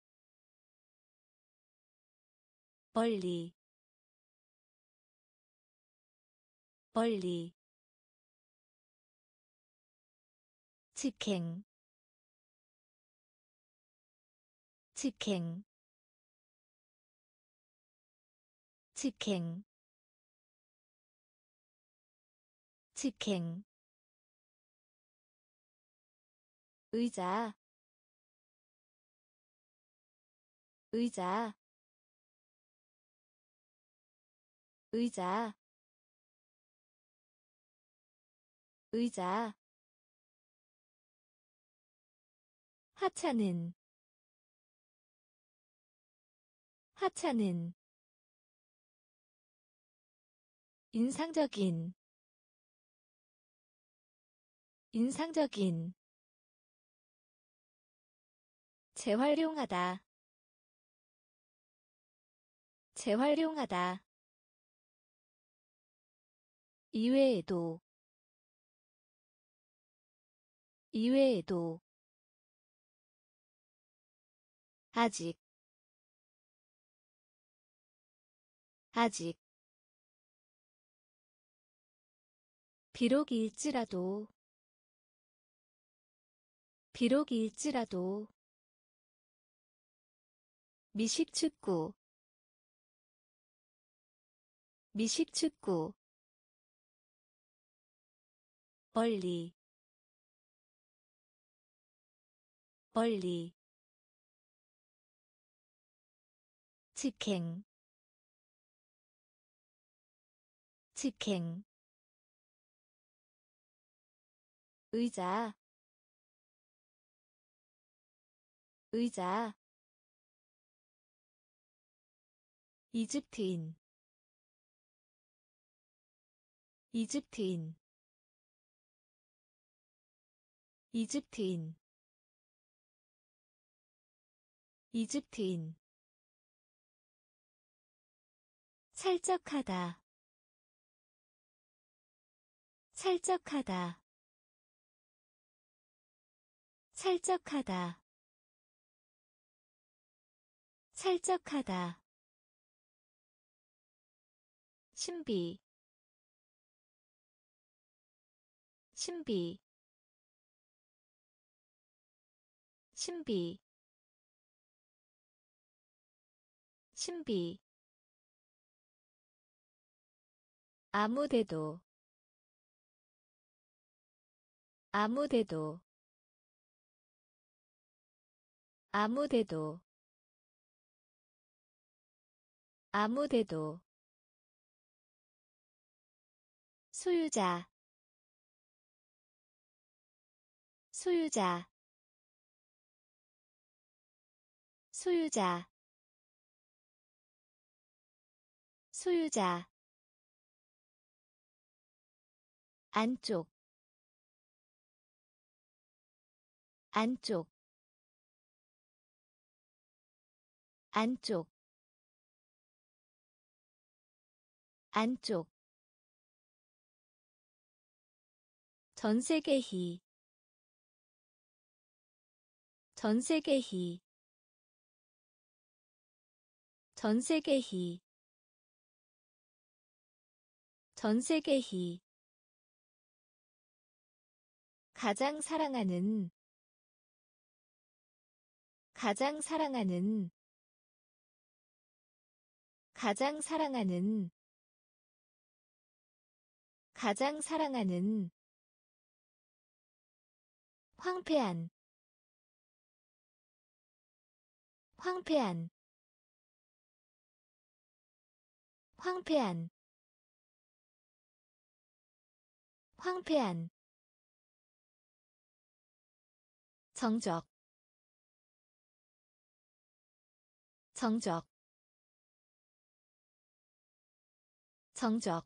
멀리 멀리 직행 직행 직행 직행 의자 의자 의자 의자 하찮은 하찮은 인상적인 인상적인 재활용하다 재활용하다 이외에도 이외에도 아직 아직 비록일지라도 비록일지라도 미식축구 미식축구 멀리 멀리 직행 직행 의자 의자 이집트인 이집트인 이집트인 이집트인 살짝하다 살짝하다 살짝하다 살짝하다 신비 신비 신비 신비 아무데도 아무데도 아무데도 아무데도 소유자 소유자 소유자 소유자 안쪽 안쪽 안쪽 안쪽 전세계희 전세계희 전세계희 전세계희 가장 사랑하는 가장 사랑하는 가장 사랑하는 가장 사랑하는 황폐한 황폐한 황폐한 황폐한 정적 정적 정적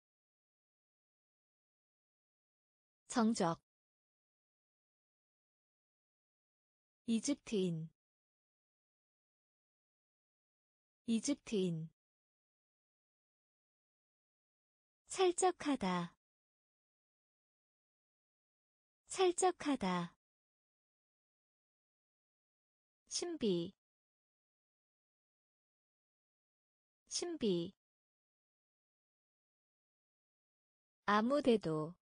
정적 이집트인 이집트인 살짝하다 살짝하다 신비 신비 아무데도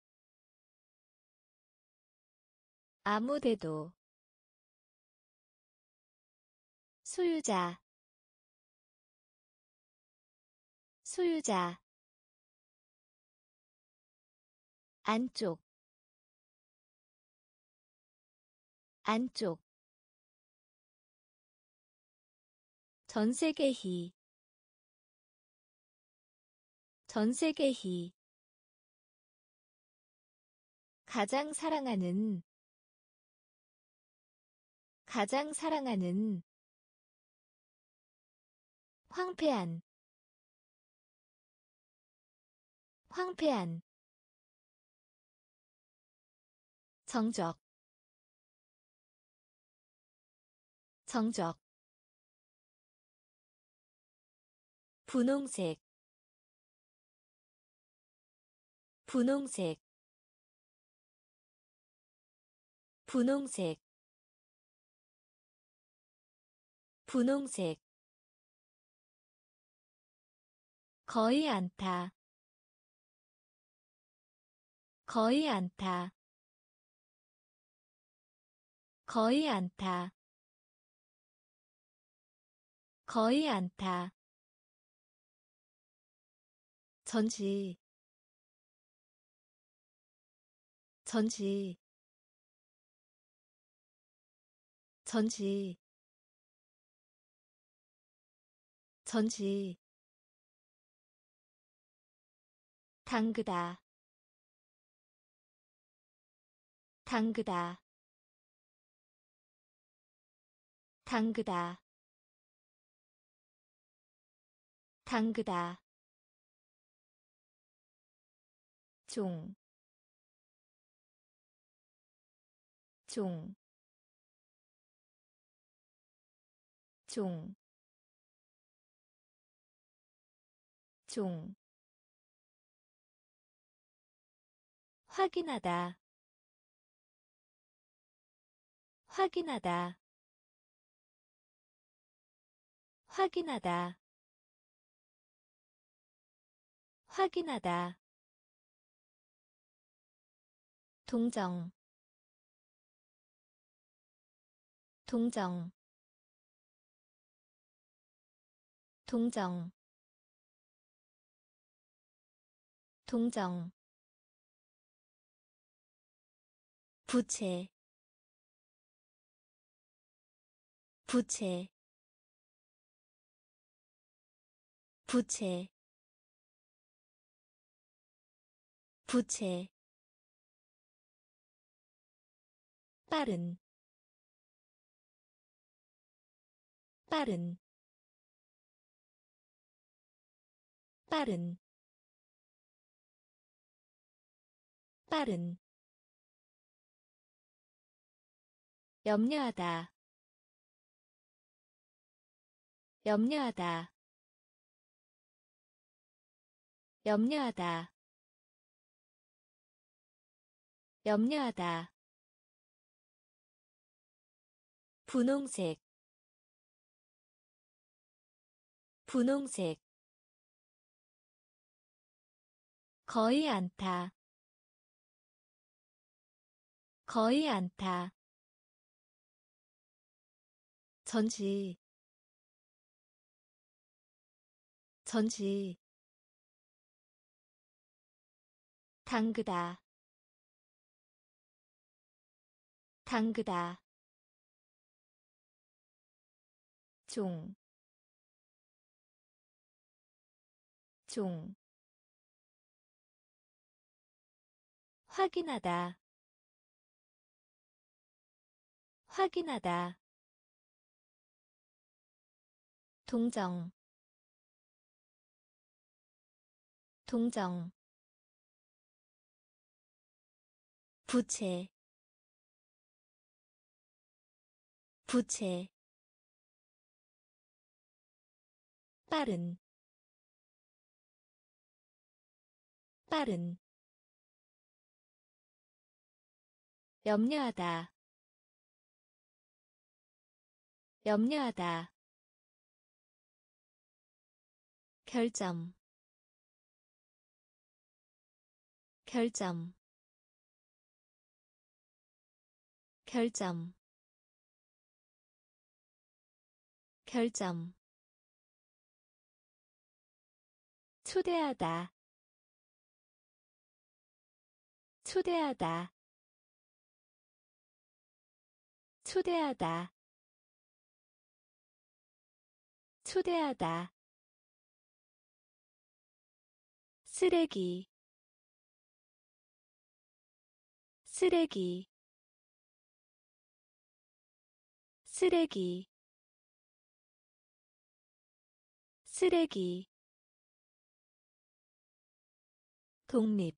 아무데도 소유자 소유자 안쪽 안쪽 전세계희 전세계희 가장 사랑하는 가장 사랑하는 황폐한 황폐한 정적 정적 분홍색 분홍색 분홍색 분홍색 거의 않다 거의 않다 거의 않다 거의 않다 전지 전지 전지 전지 당그다 당그다 당그다 당그다 종, 종, 종, 종 확인하다 확인하다 확인하다 확인하다 동정 동정 동정 동정 부채 부채 부채 부채 빠른 빠른 빠른 빠른 염려하다 염려하다 염려하다 염려하다 분홍색 분홍색 거의 않다 거의 않다 전지 전지 당그다 당그다 종 종 확인하다 확인하다 동정 동정 부채 부채 빠른 빠른 염려하다 염려하다 결점 결점 결점 결점 초대하다 초대하다 초대하다 초대하다 쓰레기 쓰레기 쓰레기 쓰레기 독립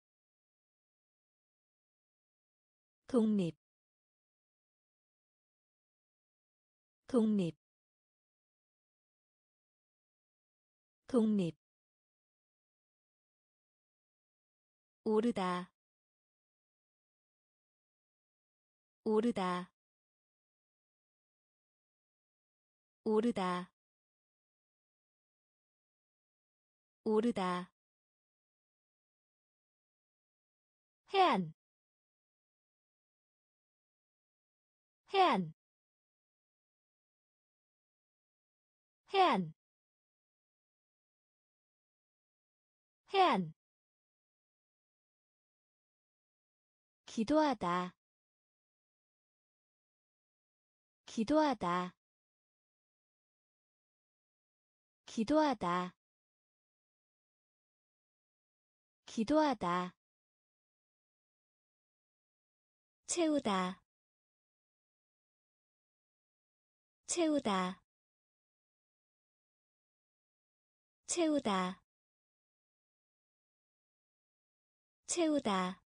독립 독립 독립 오르다 오르다 오르다 오르다 해안 해안 해안 해안 기도하다 기도하다 기도하다 기도하다 채우다 채우다 채우다 채우다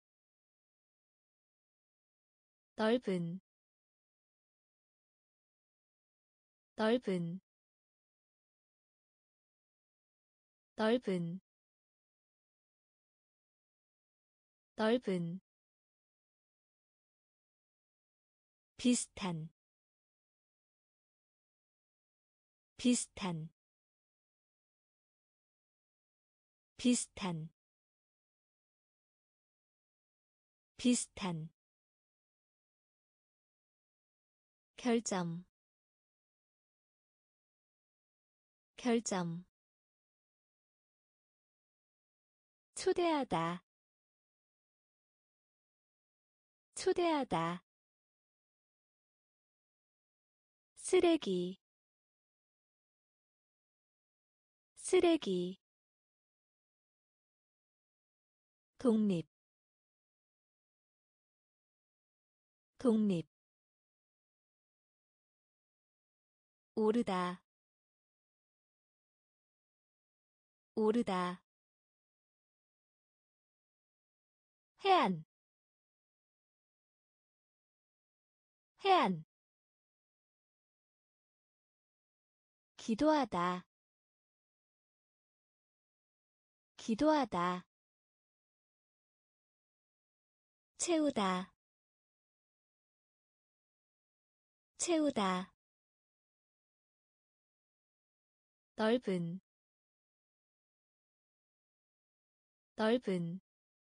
넓은 넓은 넓은 넓은 비슷한 비슷한 비슷한 비슷한 결점 결점 초대하다 초대하다 쓰레기 쓰레기 독립 독립 오르다 오르다 해안 해안 기도하다 기도하다 채우다 채우다 넓은 넓은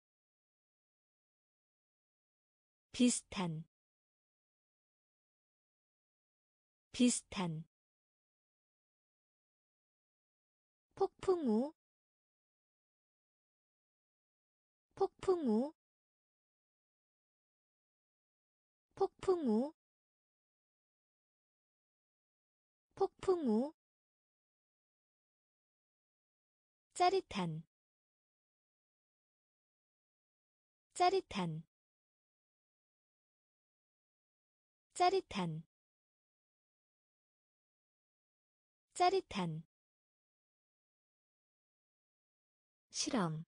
비슷한 비슷한 폭풍우 폭풍우 폭풍우 폭풍우 짜릿한 짜릿한 짜릿한 짜릿한 실험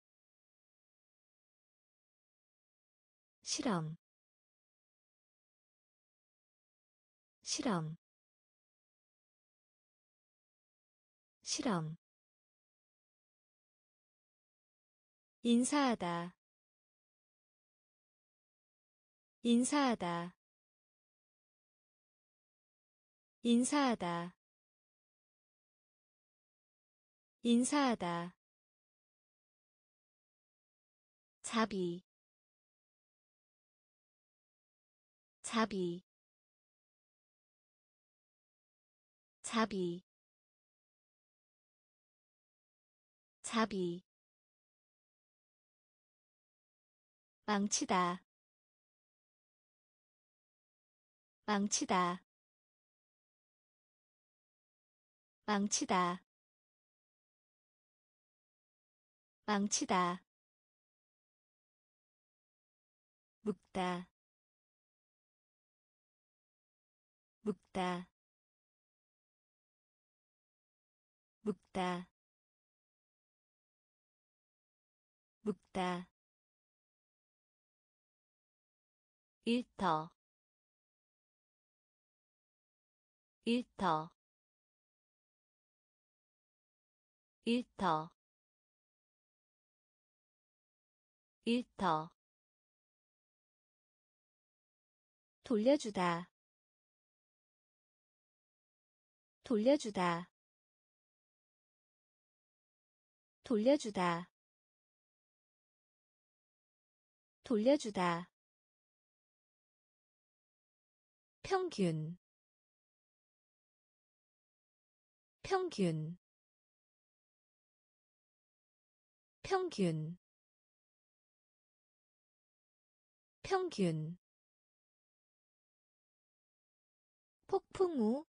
실험 실험 실험 인사하다 인사하다 인사하다 인사하다 자비 자비 자비 자비 망치다 망치다 망치다 망치다 묵다 묵다 묵다 묵다 일터 일터 일터 일터 돌려주다 돌려주다 돌려주다 돌려주다 평균 평균 평균 평균 폭풍우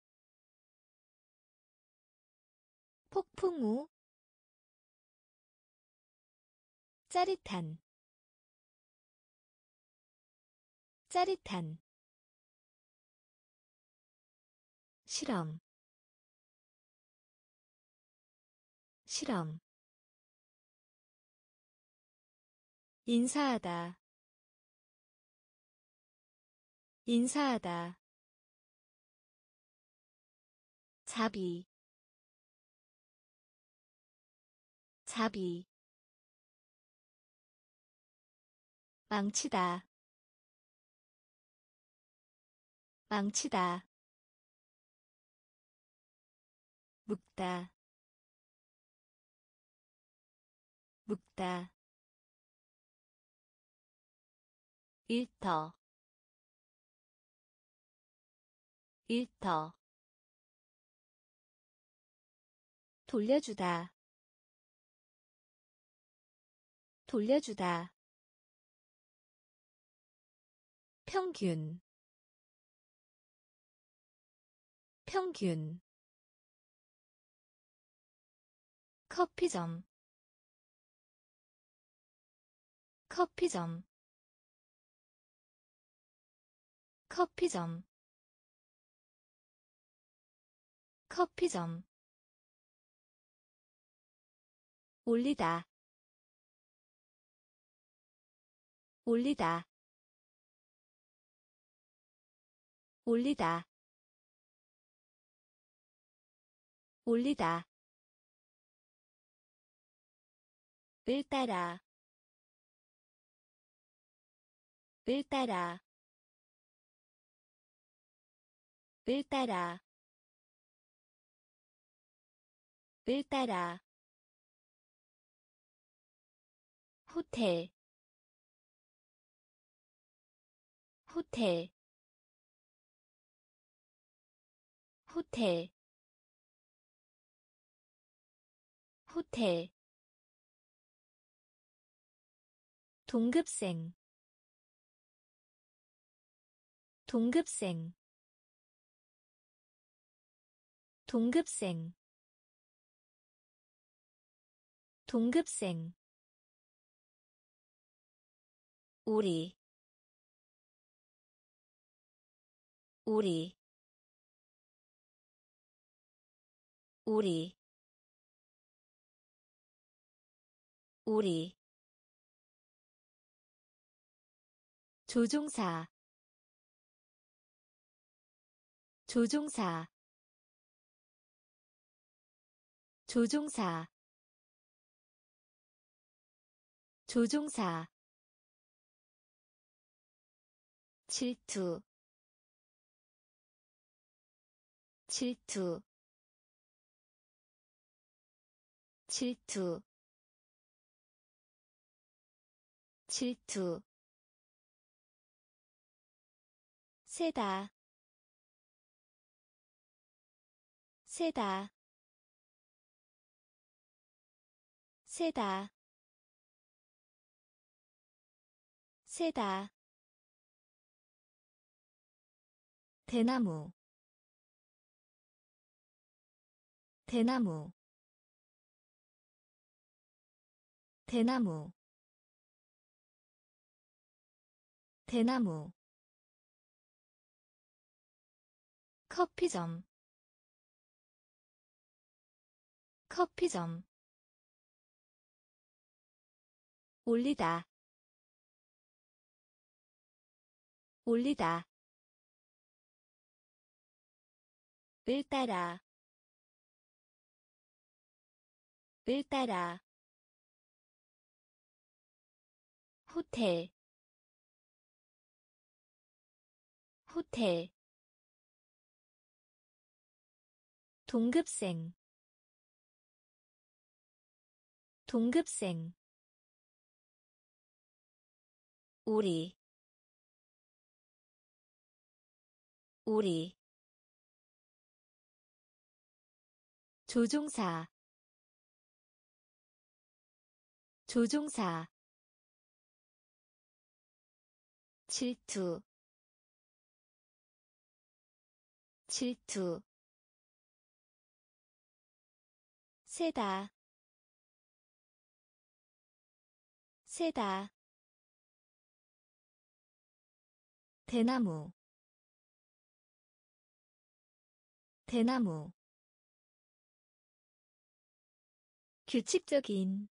폭풍우 짜릿한 짜릿한 실험 실험 인사하다 인사하다 자비 자비 망치다 망치다 묵다 묵다 일터 일터 돌려주다 돌려주다 평균 평균 커피점 커피점 커피점 커피점 올리다 올리다 올리다 올리다 을 따라 을 따라 을 따라 을 따라 호텔 호텔 호텔 호텔 동급생 동급생 동급생 동급생 우리 우리 우리 우리 조종사 조종사 조종사 조종사 질투 질투 질투 질투 세다 세다 세다 세다 대나무 대나무 대나무 대나무 커피점 커피점 올리다 올리다 을 따라 을 따라 호텔 호텔 동급생 동급생 우리 우리 조종사 조종사 질투 질투 세다 세다 대나무 대나무 규칙적인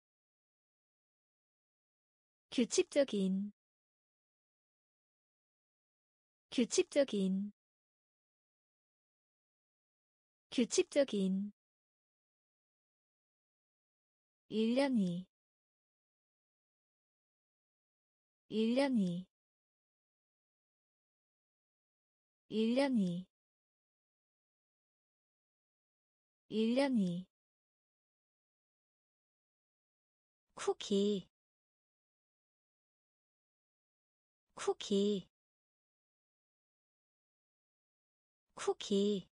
규칙적인 규칙적인 규칙적인 1년이 1년이 1년이 1년이 쿠키 쿠키 쿠키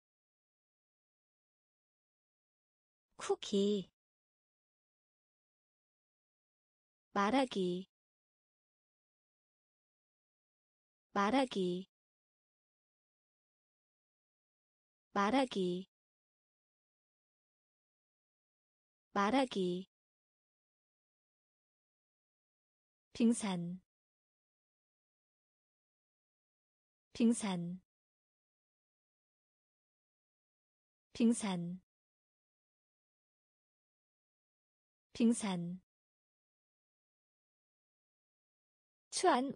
쿠키 말하기 말하기 말하기 말하기 빙산 빙산 빙산 빙산 추안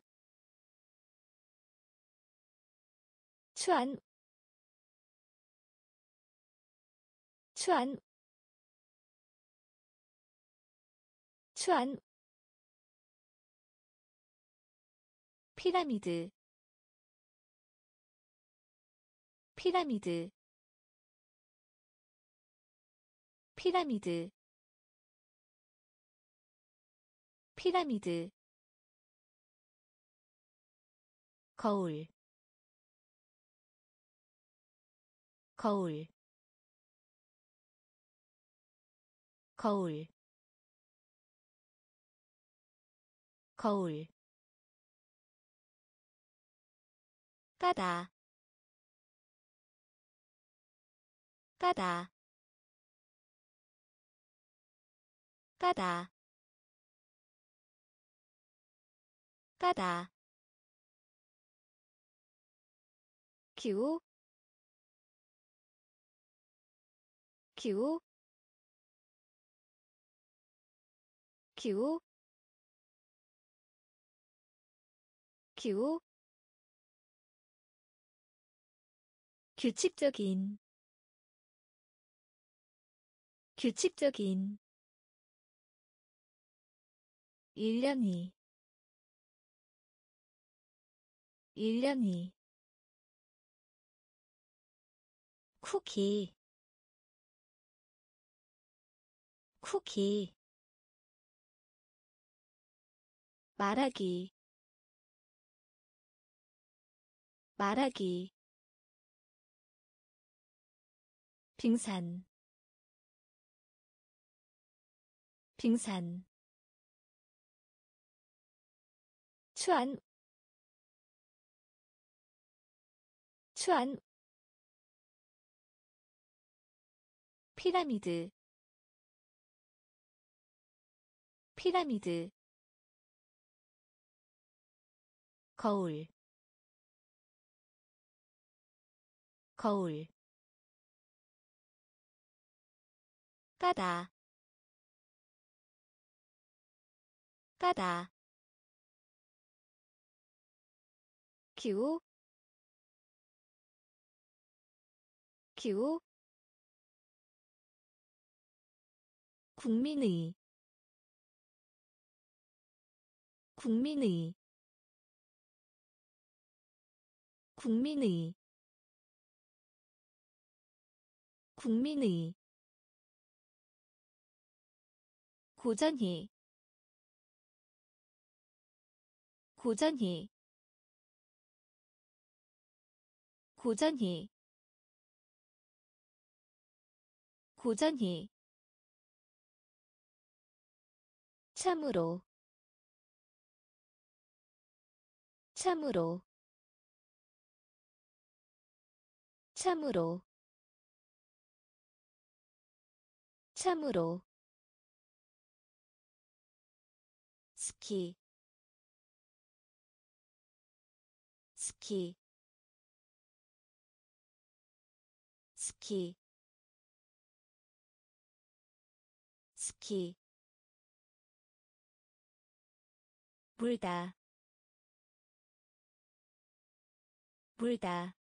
추안 추안 추안 피라미드 피라미드 피라미드 피라미드 거울 거울 거울 거울 까다 까다 까다 까다 기후 기후 기후 기후 규칙적인 규칙적인 1년이 1년이 쿠키 쿠키 말하기 말하기 빙산 빙산 추안 추안 피라미드 피라미드 거울 거울 까다 까다 기후 기후 국민의 국민의 국민의 국민의 고전히 고전히 고전히 고전히 참으로 참으로 참으로 참으로 스키 스키 스키 스키 물다 물다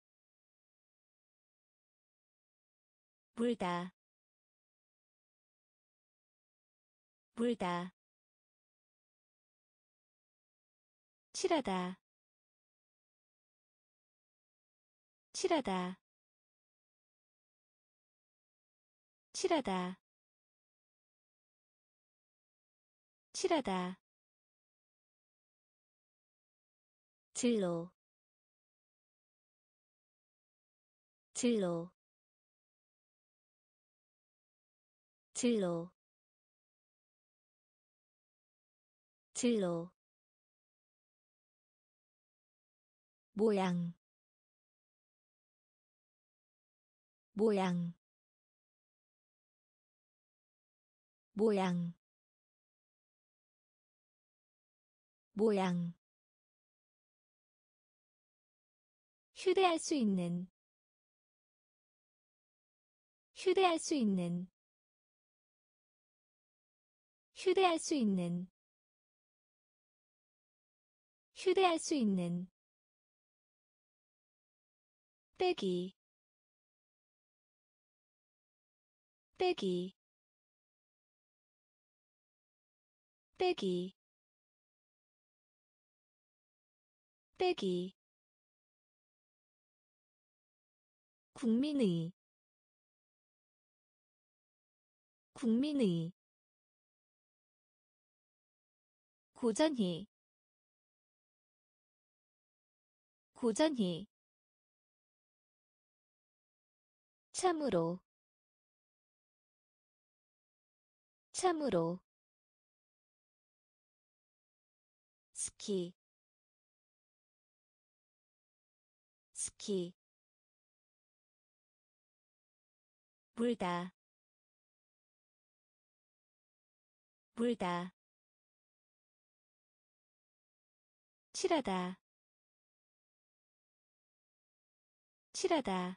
물다 물다 칠하다 칠하다 칠하다 칠하다 진로 진로 진로 진로 모양 모양 모양 모양 휴대할 수 있는 휴대할 수 있는 휴대할 수 있는 휴대할 수 있는 빼기 빼기 빼기 빼기 국민의 국민의 고전히 고전히 참으로 참으로 스키 스키 물다 물다 칠하다 칠하다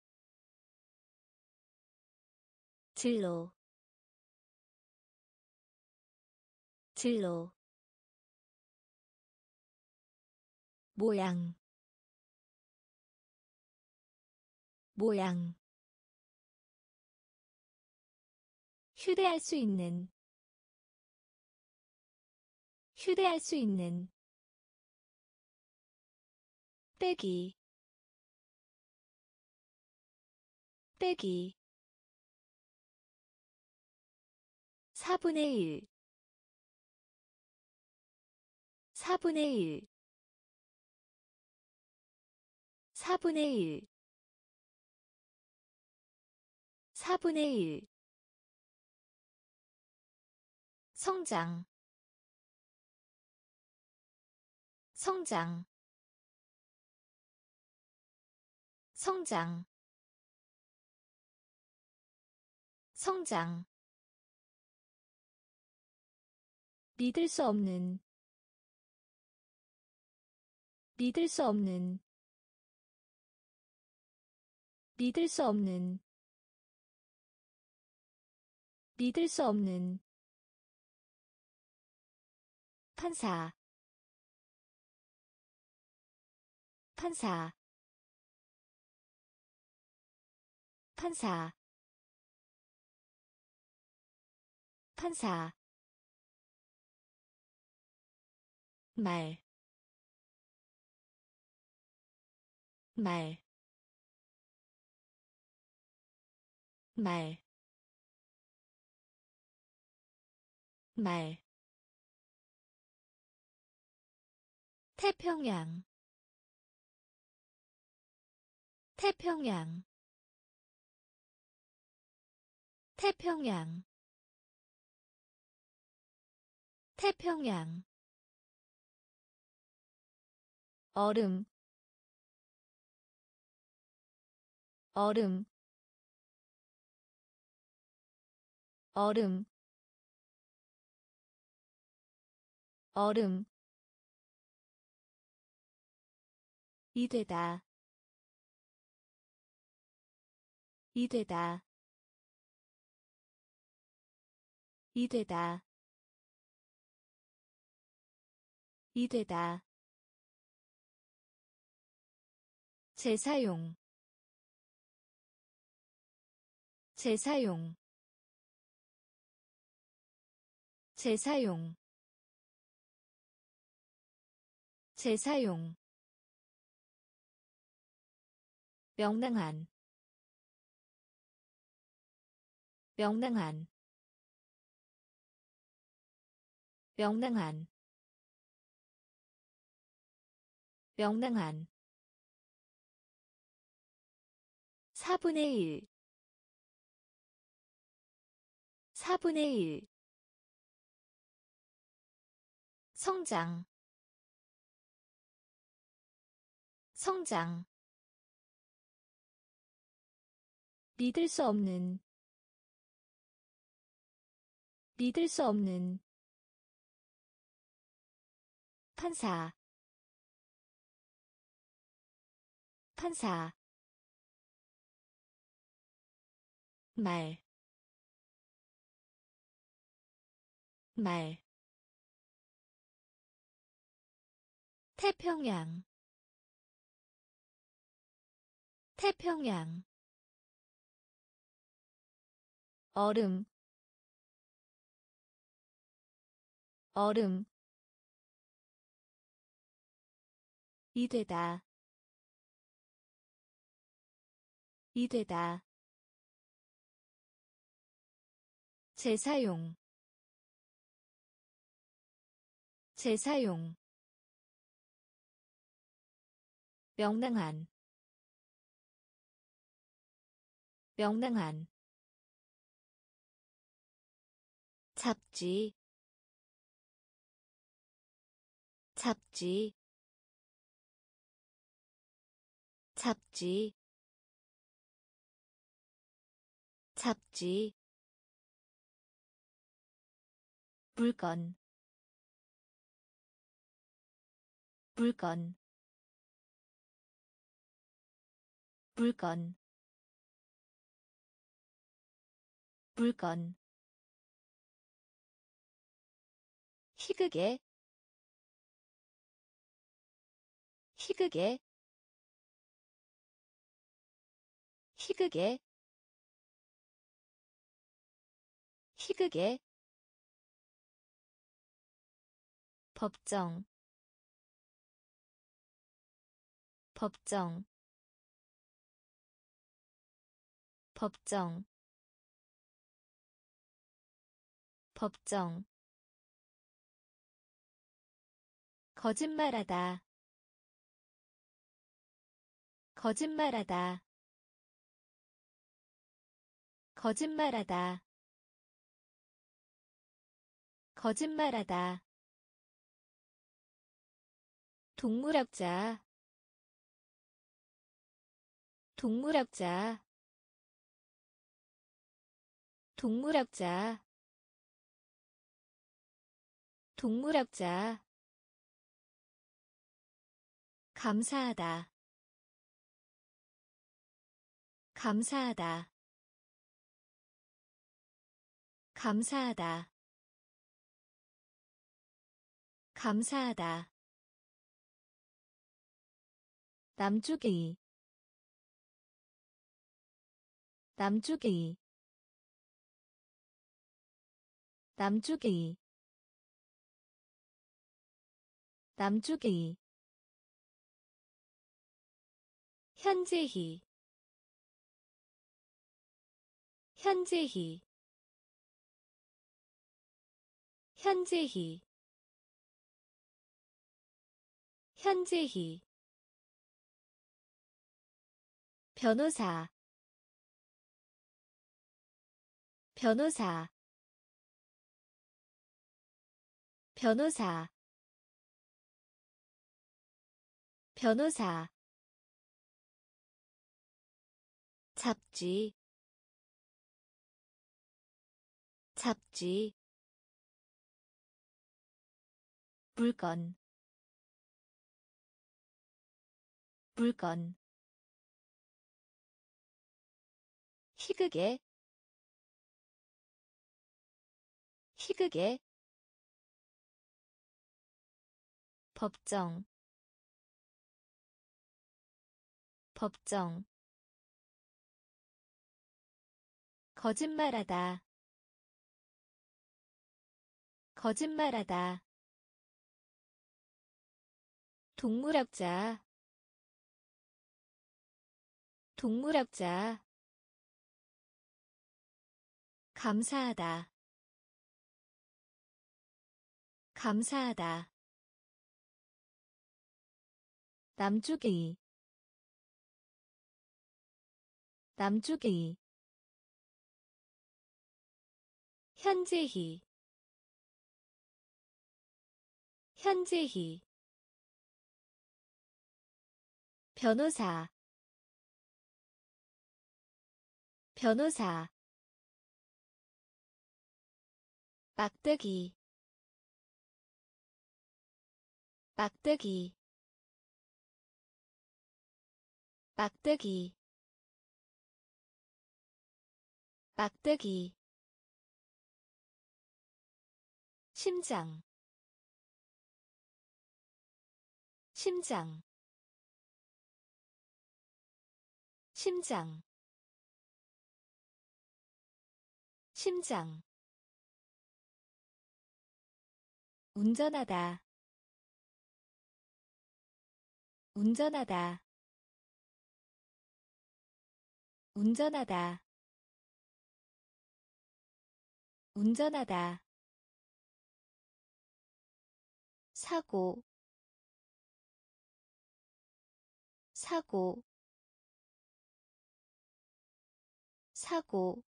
진로 진로 모양 모양 휴대할 수 있는 휴대할 수 있는 빼기 빼기 4분의 1 4분의 1 4분의 1 4분의 1 성장 성장 성장 성장 믿을 수 없는 믿을 수 없는 믿을 수 없는 믿을 수 없는 판사 판사 판사 판사 말 말, 말, 말. 태평양, 태평양, 태평양, 태평양. 얼음, 얼음, 얼음, 얼음. 이되다, 이되다, 이되다, 이되다. 재사용, 재사용, 재사용, 재사용. 명랑한, 명랑한, 명랑한, 명랑한. 4분의 1 4분의 1 성장 성장 믿을 수 없는 믿을 수 없는 판사 판사 말 태평양 태평양 얼음 얼음 이되다 이되다 재사용 재사용 명랑한 명랑한 잡지 잡지 잡지 잡지 물건 물건 물건 물건 희극의 희극의 희극의 희극의 법정 법정 법정 법정 거짓말하다 거짓말하다 거짓말하다 거짓말하다 동물학자 동물학자 동물학자 동물학자 감사하다 감사하다 감사하다 감사하다 남주기 남주기 남주기 남주기 현재히 현재히 현재히 현재히 변호사 변호사 변호사 변호사 잡지 잡지 물건 물건 희극의 희극의 법정 법정 거짓말하다 거짓말하다 동물학자 동물학자 감사하다 감사하다 남주기 남주기 현재히 현재히 변호사 변호사 막대기 막대기 막대기 막대기 심장 심장 심장 심장 운전하다 운전하다 운전하다 운전하다 사고 사고 사고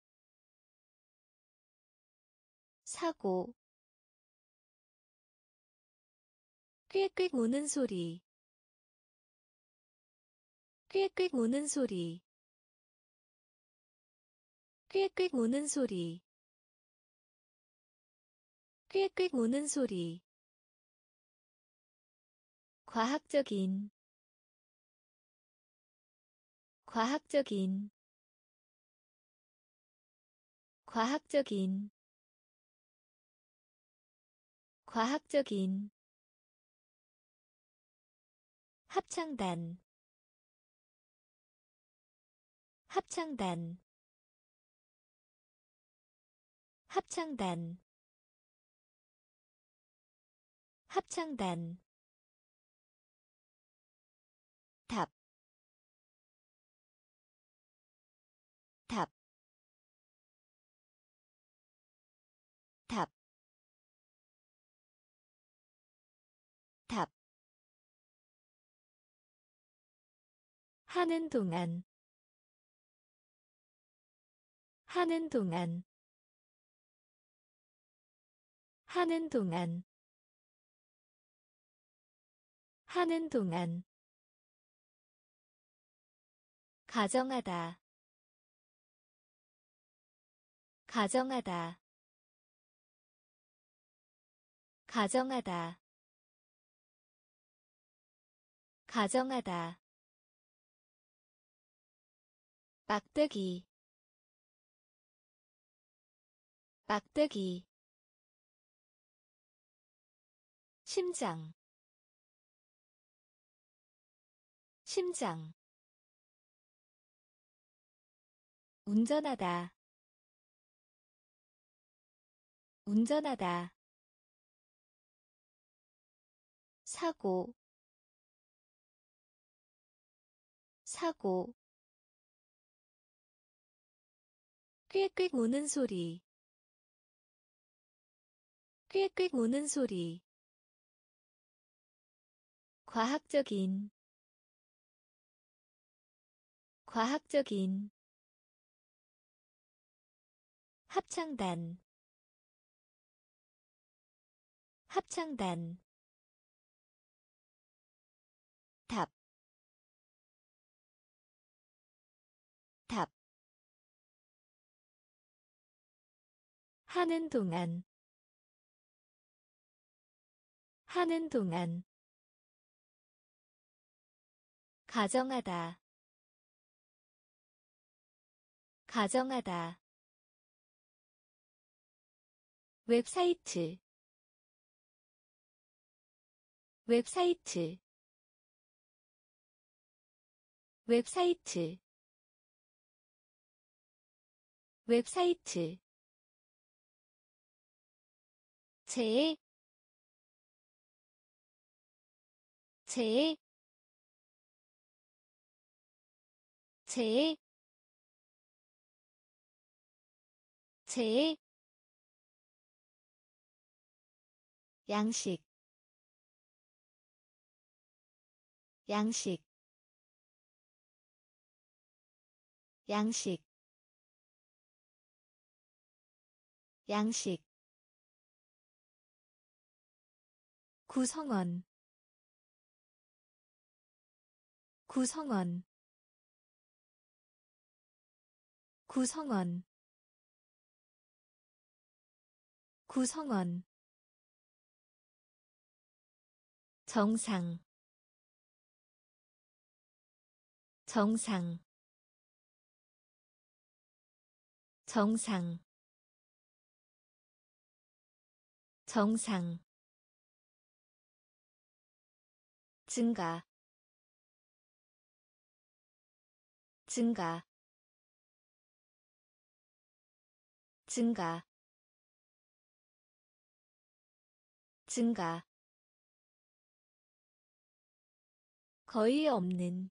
사고 꽥꽥 우는 소리 꽥꽥 우는 소리 꽥꽥 우는 소리 꽥꽥 우는 소리 과학적인 과학적인 과학적인 과학적인 합창단 합창단 합창단 합창단 답, 답, 답, 답. 하는 동안, 하는 동안, 하는 동안, 하는 동안. 가정하다, 가정하다, 가정하다, 가정하다. 막대기, 막대기. 심장, 심장. 운전하다, 운전하다. 사고, 사고. 꽥꽥 우는 소리, 꽥꽥 우는 소리. 과학적인, 과학적인. 합창단, 합창단. 답, 답. 하는 동안, 하는 동안. 가정하다, 가정하다. 웹사이트, 웹사이트, 웹사이트, 웹사이트. 제, 제, 제, 제. 양식, 양식, 양식, 양식. 구성원, 구성원, 구성원, 구성원 정상 정상 정상 정상 증가 증가 증가 증가 거의 없는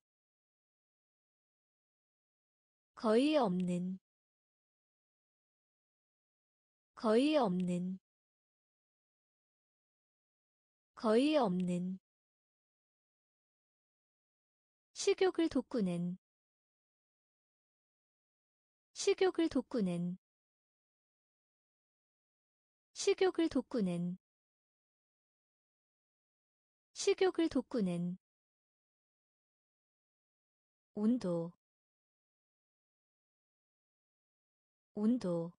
거의 없는 거의 없는 거의 없는 식욕을 돋구는 식욕을 돋구는 식욕을 돋구는 식욕을 돋구는 온도 온도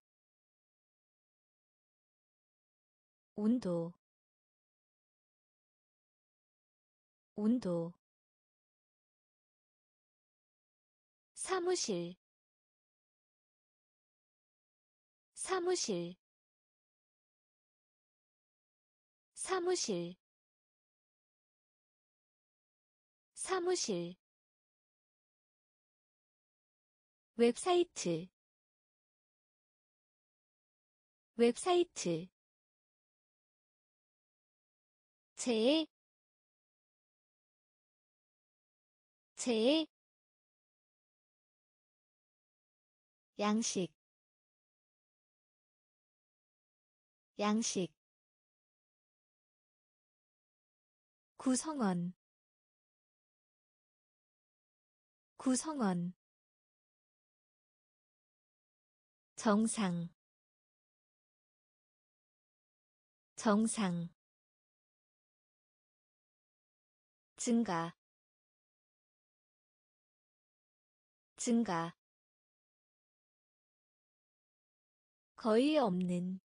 온도 온도 사무실 사무실 사무실 사무실 웹사이트 웹사이트 제 양식 양식 구성원 구성원 정상 정상 증가 증가 거의 없는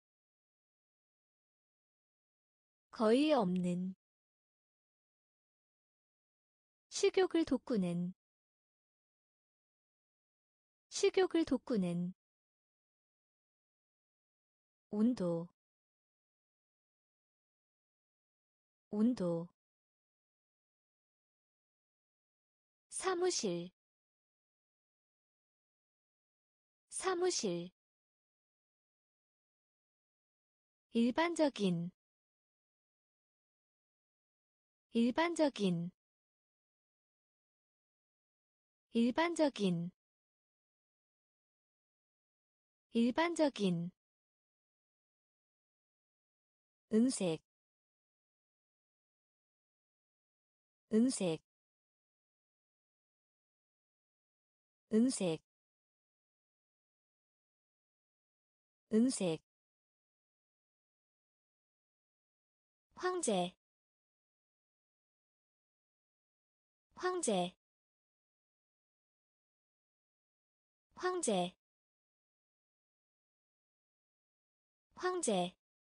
거의 없는 식욕을 돋구는 식욕을 돋구는 온도 온도 사무실 사무실 일반적인 일반적인 일반적인 일반적인 은색 은색 은색 은색 황제 황제 황제 황제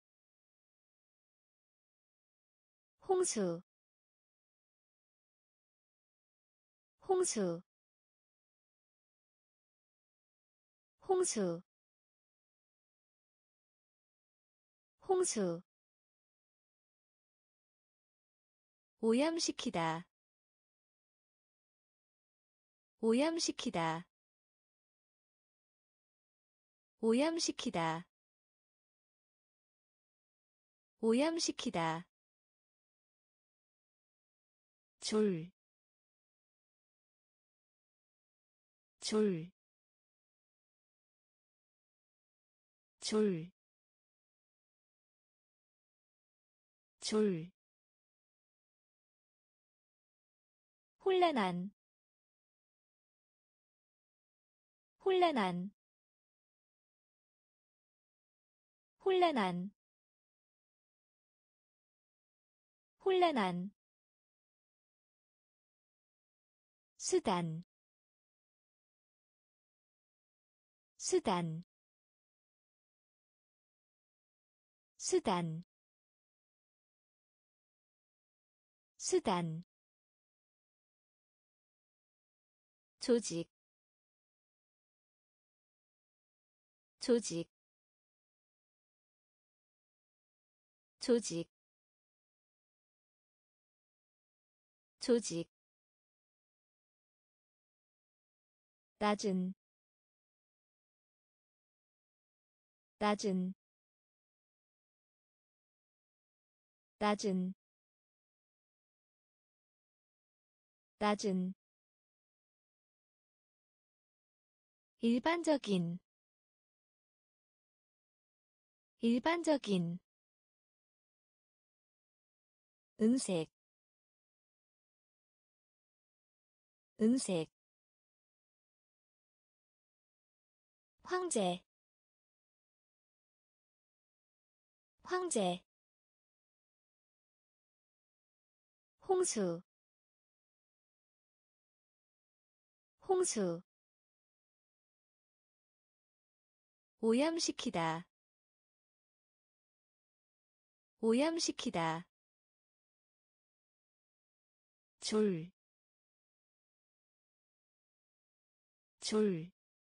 홍수 홍수 홍수 홍수 오염시키다 오염시키다 오염시키다 오염시키다 줄, 줄, 줄, 줄, 혼란한, 혼란한, 혼란한, 혼란한, 수단, 수단, 수단 수단 조직 조직 조직 조직 낮은 낮은 낮은 낮은 일반적인 일반적인 은색 은색 황제 황제 홍수 홍수 오염시키다 오염시키다 줄 줄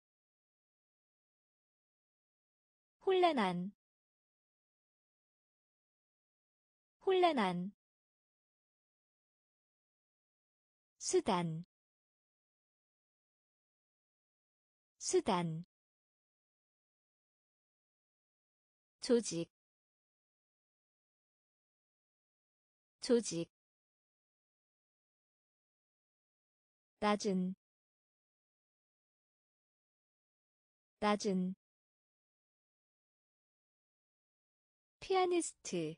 혼란한 혼란한 수단 수단 조직 조직 낮은 낮은 피아니스트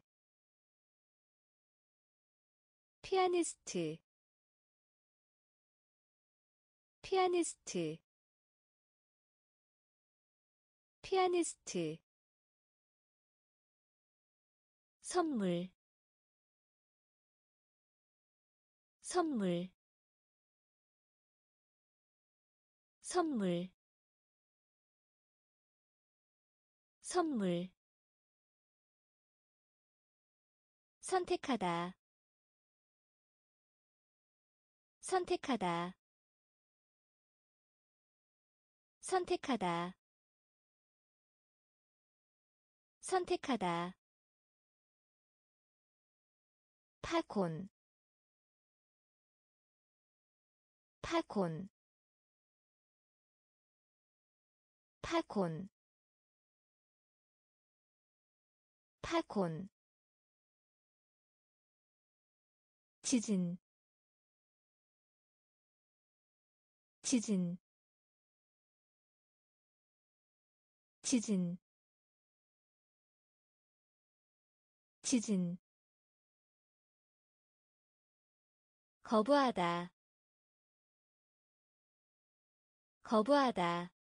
피아니스트 피아니스트 피아니스트 선물 선물 선물 선물 선택하다 선택하다 선택하다 선택하다 파콘 파콘 파콘 파콘 지진 지진 지진 지진 거부하다 거부하다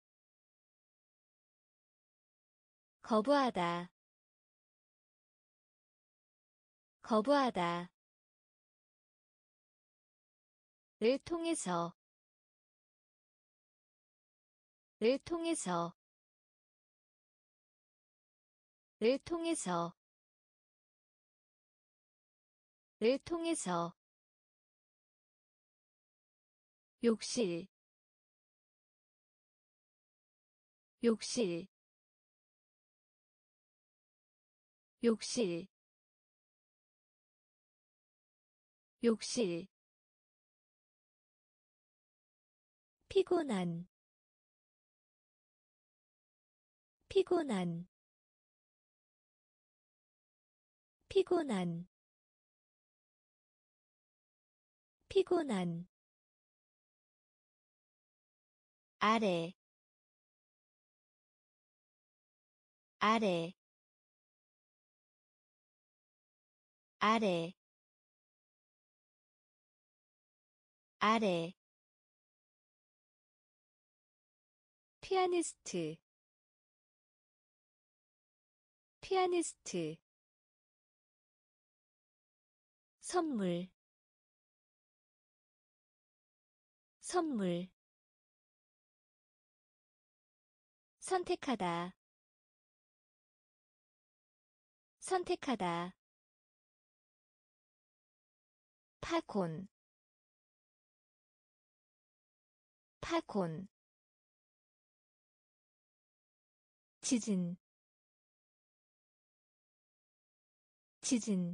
거부하다 거부하다 를 통해서 를 통해서 를 통해서 를 통해서 욕실 욕실 욕실 욕실 피곤한 피곤한 피곤한 피곤한 아래 아래 아래 아래 피아니스트 피아니스트 선물 선물 선택하다 선택하다 파콘 파콘 지진 지진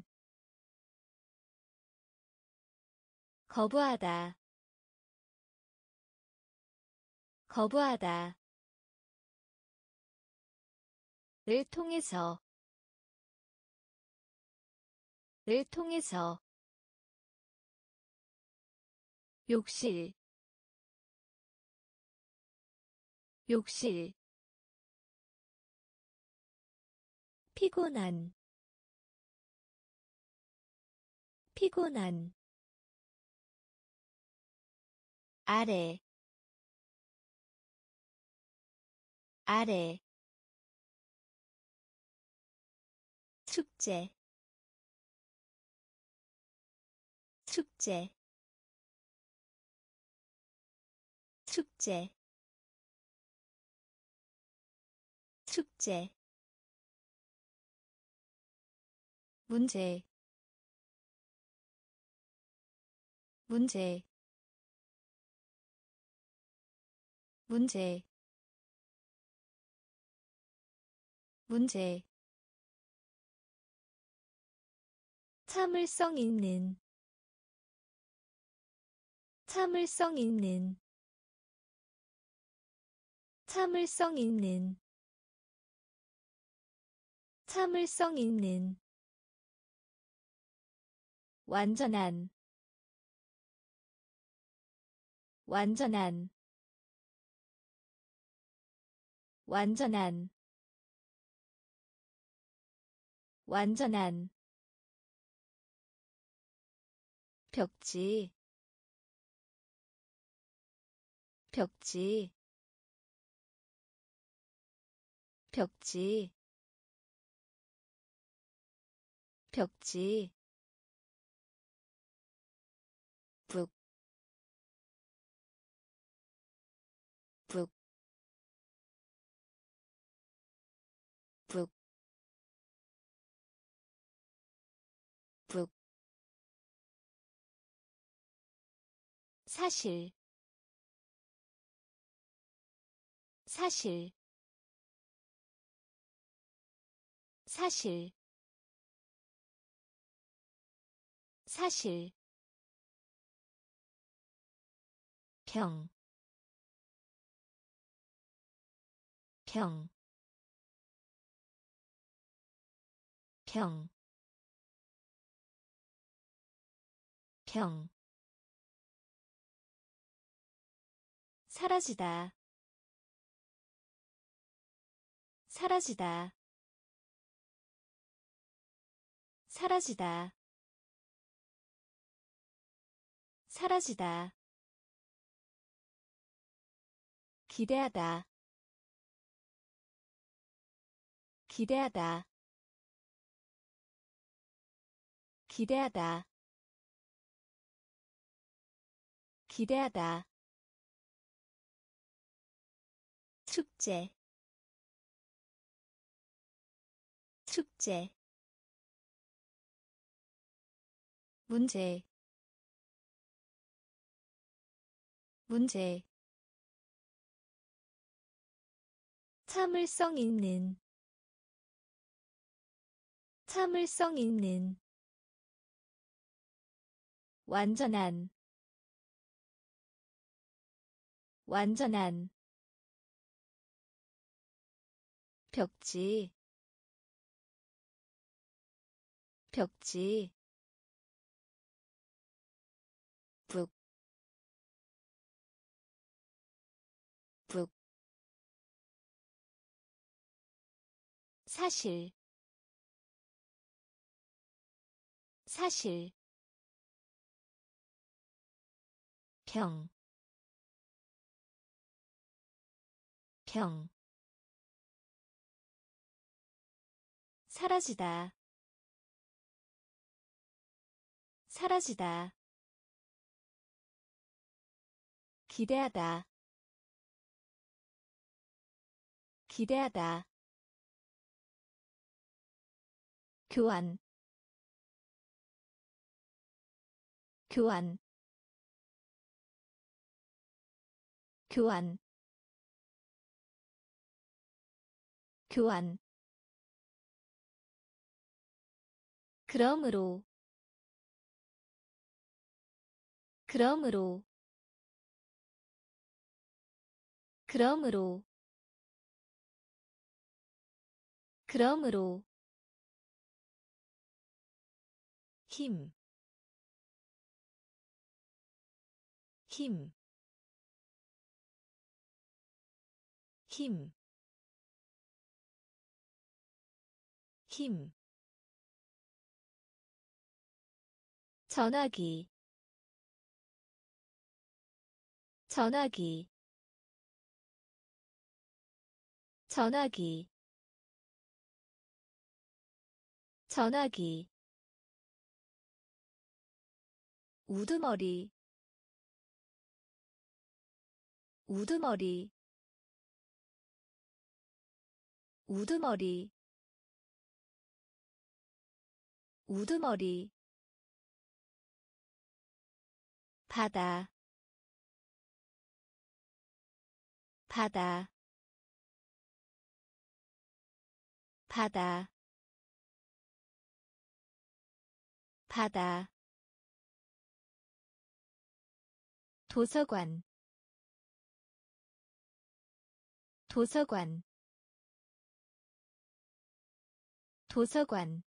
거부하다 거부하다 를 통해서 를 통해서 욕실 욕실 피곤한 피곤한 아래 아래 축제 축제 축제 축제 문제 문제 문제 문제 참을성 있는 참을성 있는 참을성 있는 참을성 있는 완전한 완전한 완전한 완전한 벽지 벽지 벽지 벽지 북 북 북 북 사실 사실 사실 사실 평 평 평 평 사라지다 사라지다 사라지다 사라지다 기대하다 기대하다 기대하다 기대하다 축제 축제 문제 문제 참을성 있는 참을성 있는 완전한 완전한 벽지 벽지 북 북 사실 사실 평 평 사라지다 사라지다 기대하다 기대하다 교환 교환 교환 교환 그러므로 그러므로 그러므로 그러므로 힘, 힘, 힘, 힘. 전화기, 전화기, 전화기, 전화기. 우두머리, 우두머리, 우두머리, 우두머리. 바다, 바다, 바다, 바다. 도서관, 도서관, 도서관,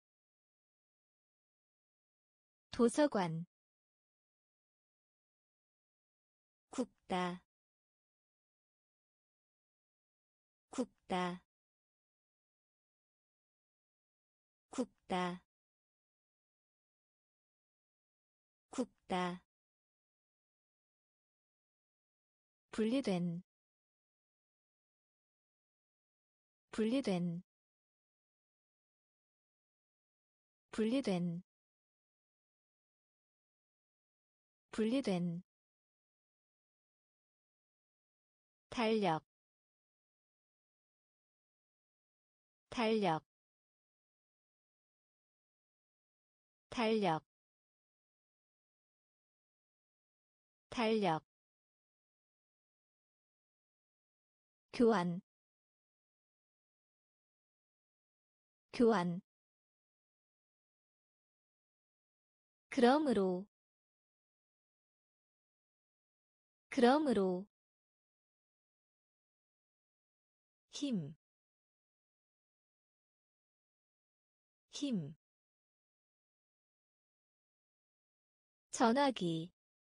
도서관. 굽다, 굽다, 굽다, 굽다. 분리된, 분리된, 분리된, 분리된. 달력, 달력, 달력, 달력. 교환, 교환. 그러므로, 그러므로. 힘, 힘. 전화기,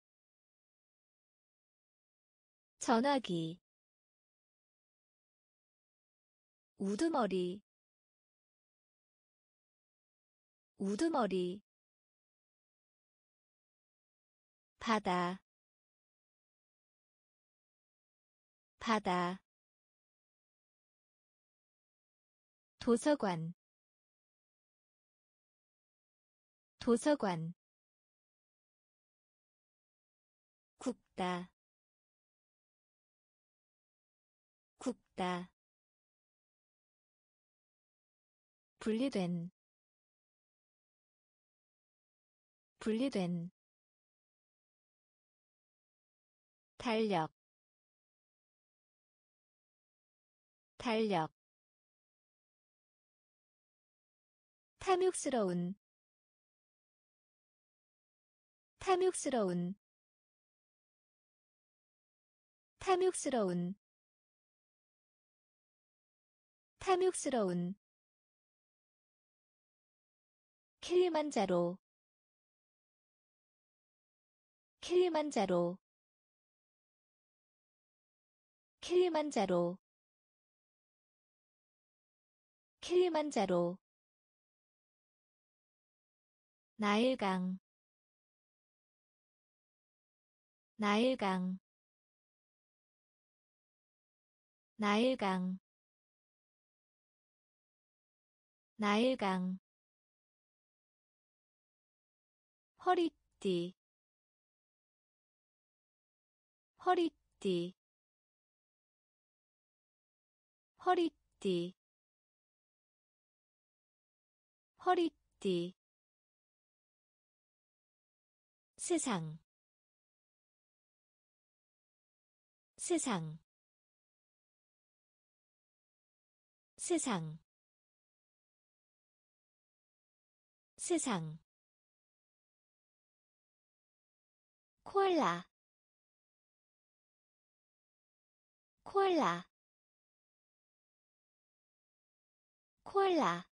전화기. 우두머리, 우두머리. 바다, 바다. 도서관, 도서관. 굽다, 굽다. 분리된, 분리된. 달력, 달력. 탐욕스러운, 탐욕스러운, 탐욕스러운, 탐욕스러운. 킬리만자로, 킬리만자로, 킬리만자로, 킬리만자로. 나일강, 나일강, 나일강, 나일강. 허리띠, 허리띠, 허리띠, 허리띠 세상 세상 세상 세상 코알라 코알라 코알라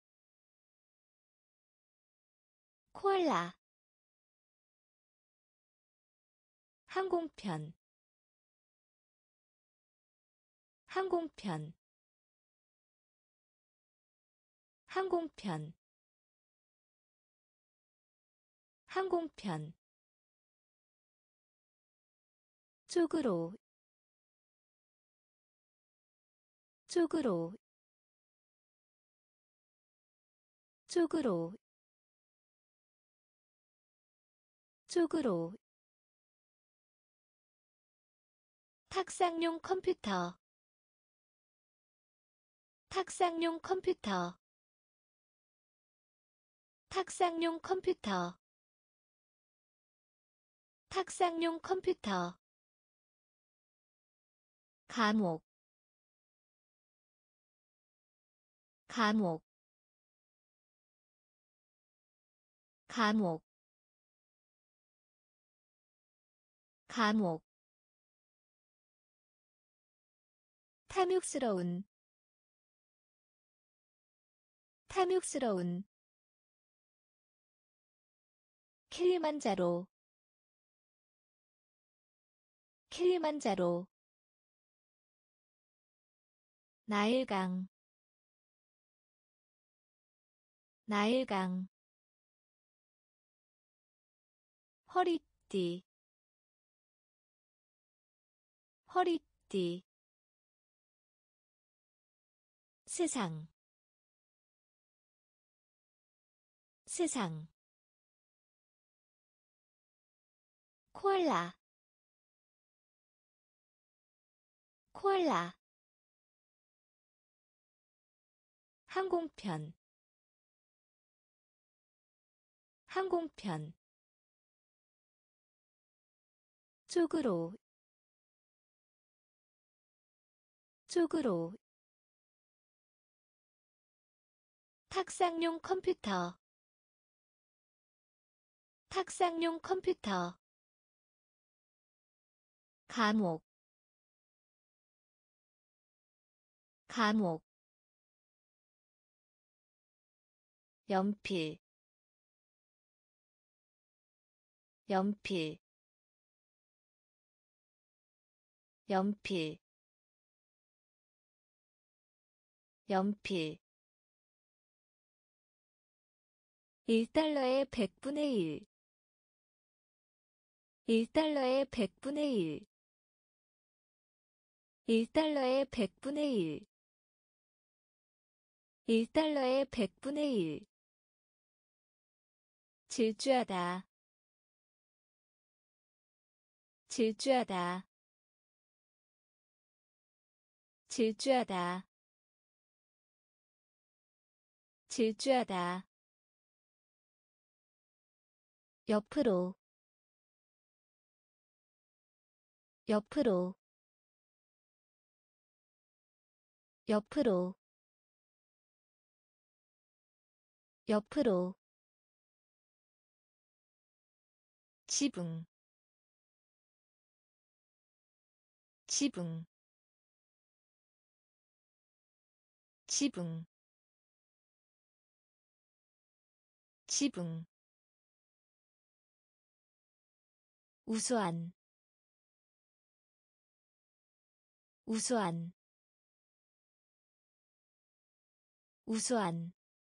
코알라 항공편 항공편 항공편 항공편 쪽으로 쪽으로 쪽으로 쪽으로 탁상용 컴퓨터 탁상용 컴퓨터 탁상용 컴퓨터 탁상용 컴퓨터 감옥 감옥 감옥 감옥 탐욕스러운 탐욕스러운 킬리만자로 킬리만자로 나일강 나일강 허리띠 허리띠 세상 세상 코알라 코알라 항공편 항공편 쪽으로 쪽으로 탁상용 컴퓨터 탁상용 컴퓨터 감옥 감옥 연필 연필 연필 연필 1달러의 100분의 1 1달러의 100분의 1 1달러의 100분의 1 1달러의 100분의 1 질주하다 질주하다 질주하다 질주하다 옆으로 옆으로 옆으로 옆으로 지붕 지붕 지붕 지붕 우수한 우수한 우수한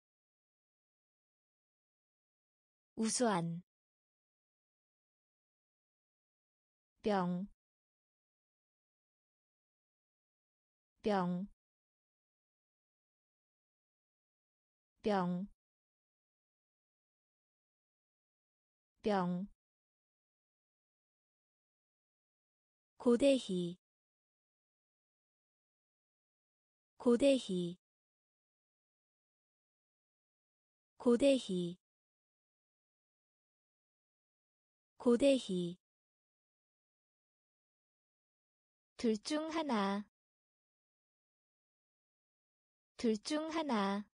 우수한 병, 병, 병, 병, 고대희, 고대희, 고대희 고대희 둘 중 하나 둘 중 하나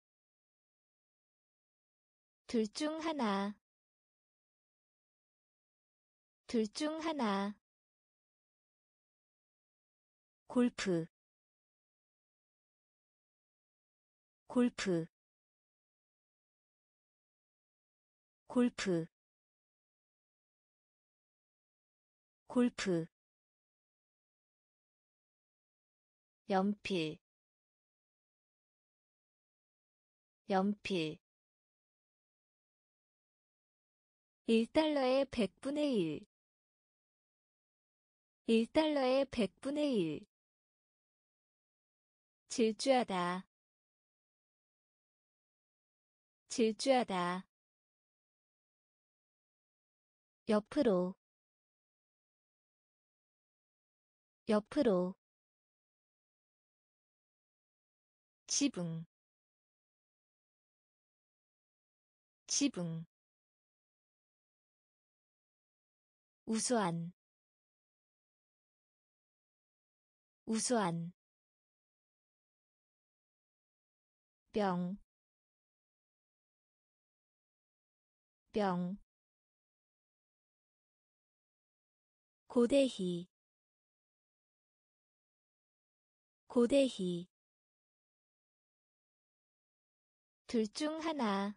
둘 중 하나 둘 중 하나 골프 골프 골프 골프 연필 연필 1달러의 100분의 1 1달러의 100분의 1 질주하다 질주하다 옆으로 옆으로 지붕 지붕 우수한 우수한 병 병 고대희 고대희 둘 중 하나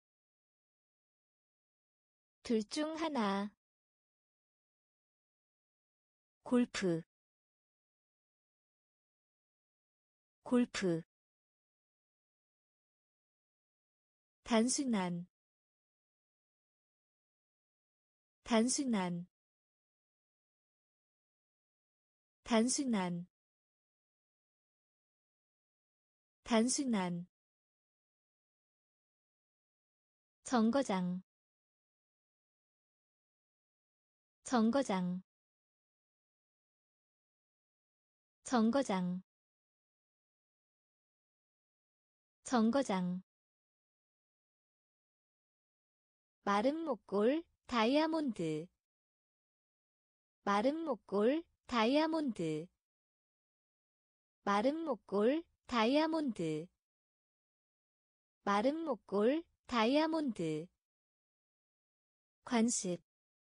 둘 중 하나 골프 골프 단순한 단순한 단순한 단순한 정거장 정거장 정거장 정거장 마른 목골 다이아몬드 마른 목골 다이아몬드 마른 목골 다이아몬드 마른 목골 다이아몬드 관습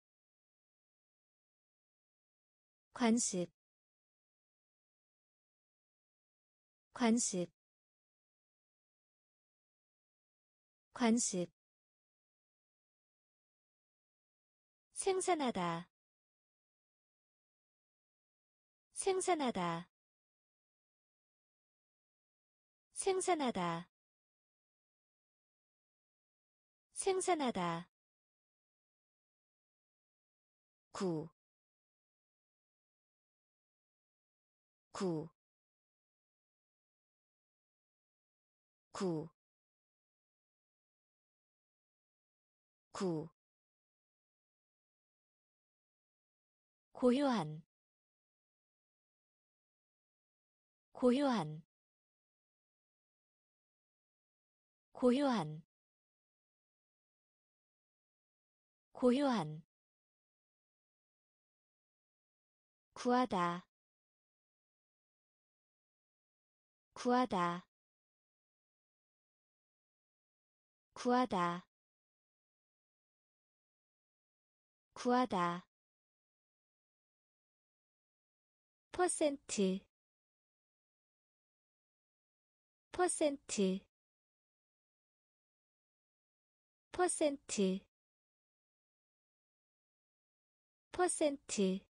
관습 관습 관습 생산하다 생산하다 생산하다 생산하다 구 구 구 구 고요한 고요한 고요한 고요한 구하다 구하다 구하다 구하다 퍼센트 퍼센트 퍼센트 퍼센트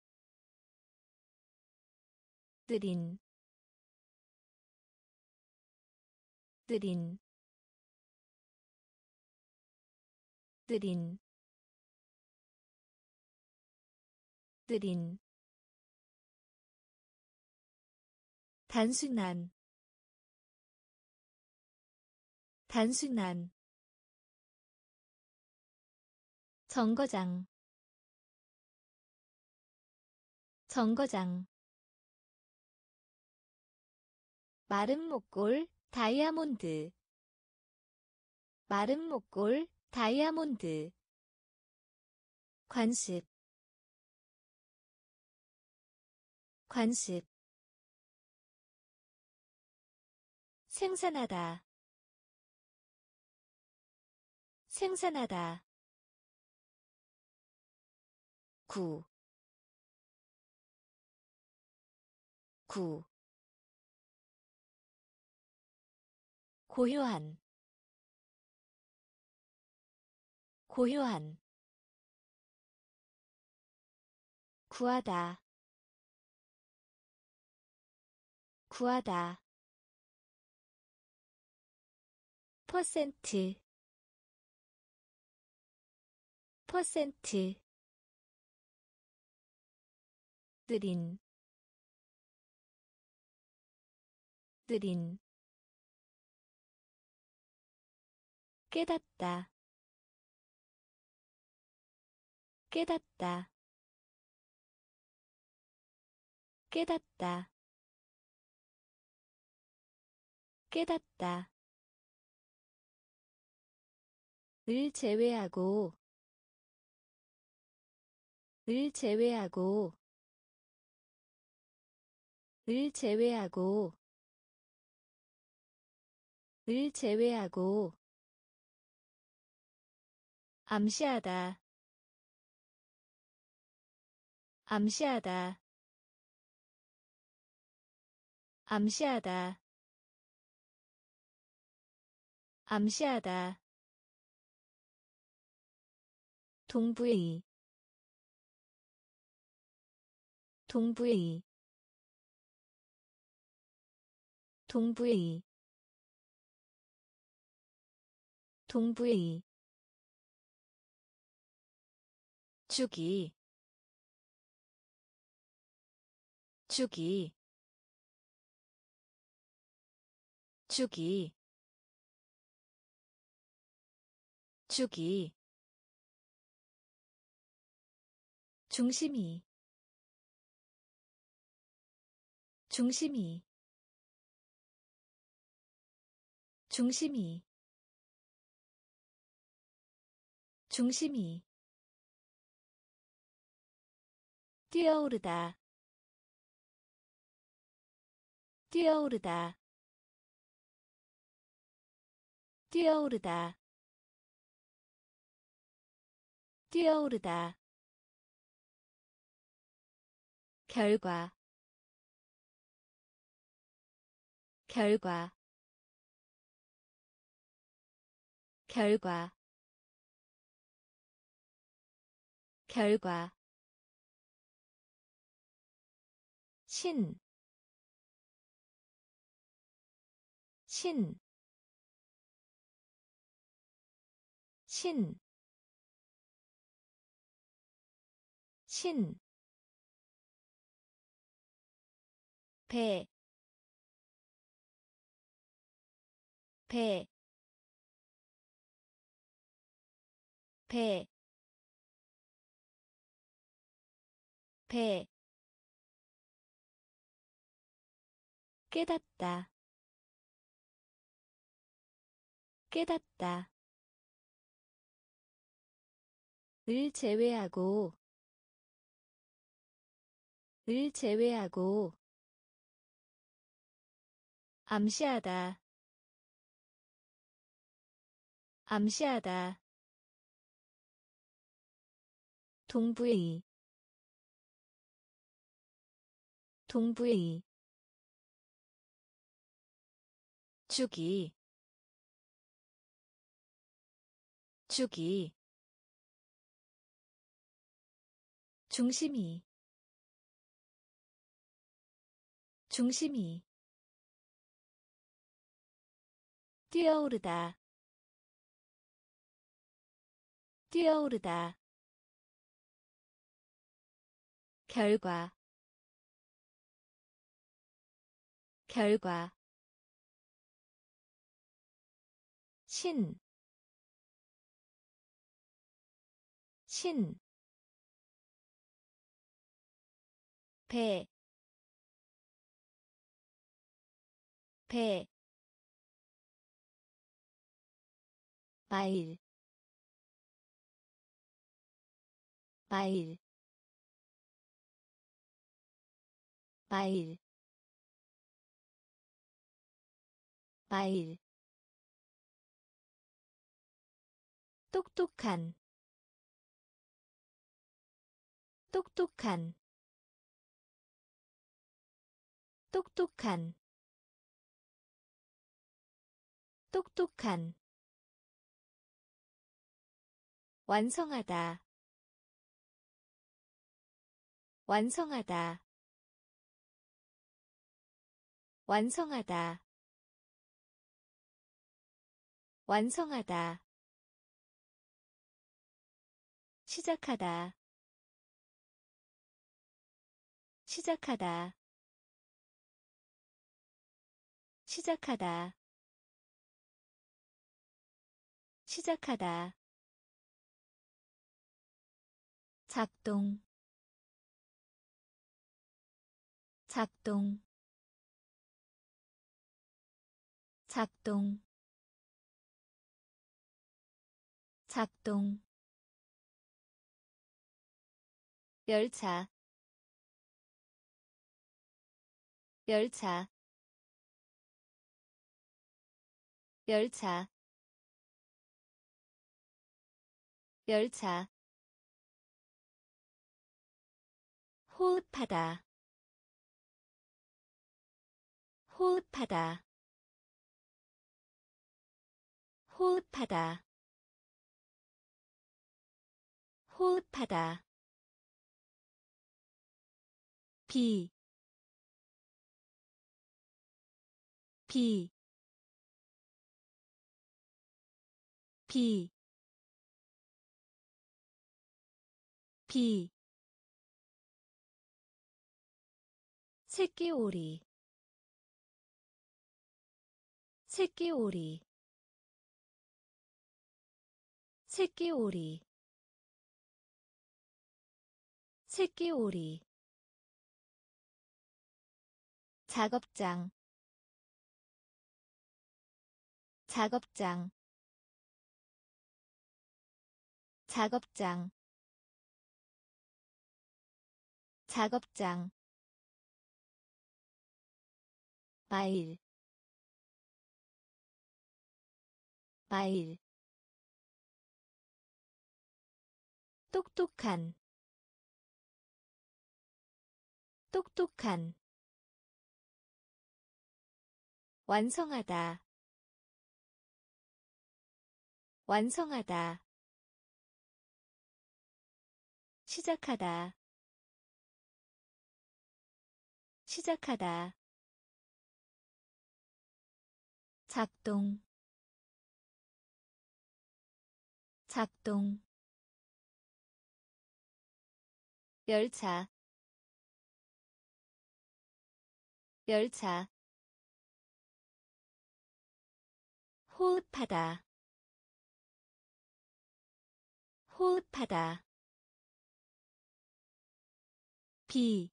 느린 느린 느린 느린 단순한 단순한 정거장 정거장 마른 목골 다이아몬드 마른 목골, 다이아몬드. 관습, 관습. 생산하다, 생산하다. 구, 구. 고요한, 고요한. 구하다, 구하다. 퍼센트, 퍼센트. 느린, 느린. 깨닫다, 깨닫다, 깨닫다, 깨닫다. 을 제외하고, 을 제외하고, 을 제외하고, 을 제외하고. 암시하다, 암시하다, 암시하다, 암시하다. 동부의, 동부의, 동부의, 동부의. 주기, 주기, 주기, 주기. 중심이, 중심이, 중심이, 중심이. 뛰어오르다, 뛰어오르다, 뛰어오르다, 뛰어오르다. 결과, 결과, 결과, 결과. 신, 신, 신, 신. 배, 배, 배, 배. 깨닫다, 깨닫다. 을 제외하고, 을 제외하고. 암시하다, 암시하다. 동부의, 동부의. 주기, 주기. 중심이, 중심이. 뛰어오르다, 뛰어오르다. 결과, 결과. 신, 신. 배, 배. 마일 마일 마일 마일 똑똑한 똑똑한 똑똑한 똑똑한 완성하다 완성하다 완성하다 완성하다 시작하다 시작하다 시작하다 시작하다 작동 작동 작동 작동 열차 열차 열차 열차 호흡하다 호흡하다 호흡하다 호흡하다 비, 비, 비, 비, 새끼오리, 새끼오리, 새끼오리, 새끼오리, 작업장, 작업장, 작업장, 작업장, 마일, 마일, 똑똑한, 똑똑한, 완성하다, 완성하다, 시작하다, 시작하다, 작동, 작동, 열차, 열차, 호흡하다, 호흡하다, 비,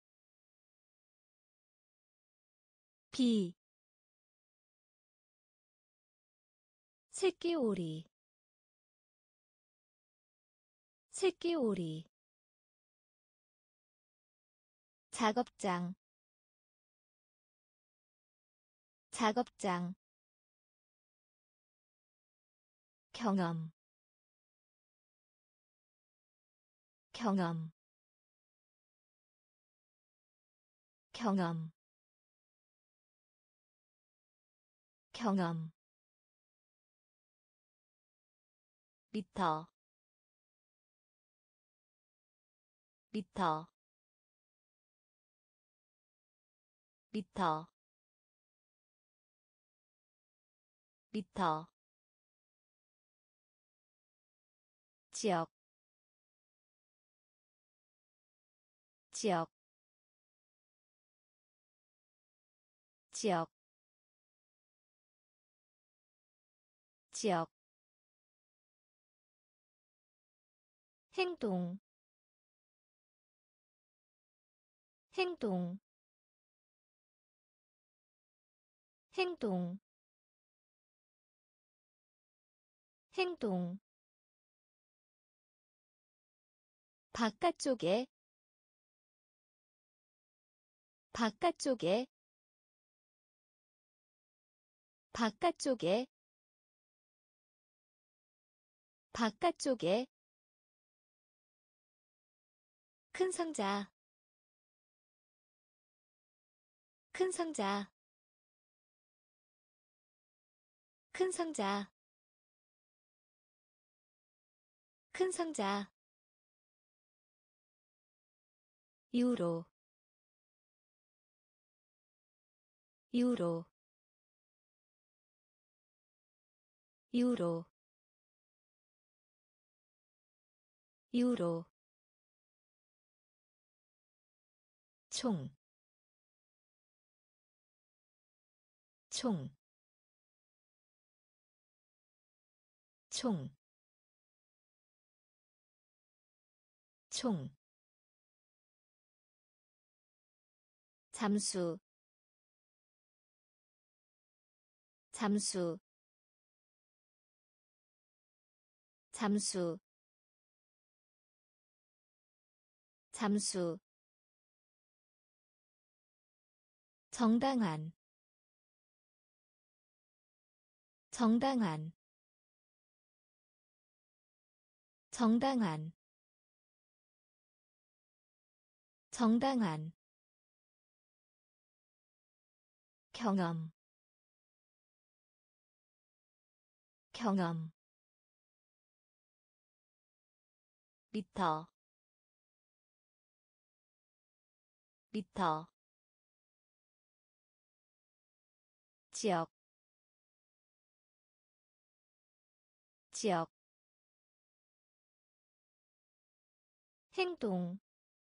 비, 새끼오리, 새끼오리, 작업장, 작업장, 경험, 경험, 경험, 경험, 미터, 미터, 미터, 미터, 지역, 지역, 지역, 지역, 행동, 행동, 행동, 행동 바깥쪽에 바깥쪽에 바깥쪽에 바깥쪽에 큰 상자 큰 상자 큰 상자 큰 상자 유로 유로 유로 유로 총, 총, 총, 총, 잠수, 잠수, 잠수, 잠수, 정당한, 정당한, 정당한, 정당한, 경험, 경험, 미터, 미터, 지역, 지역, 행동,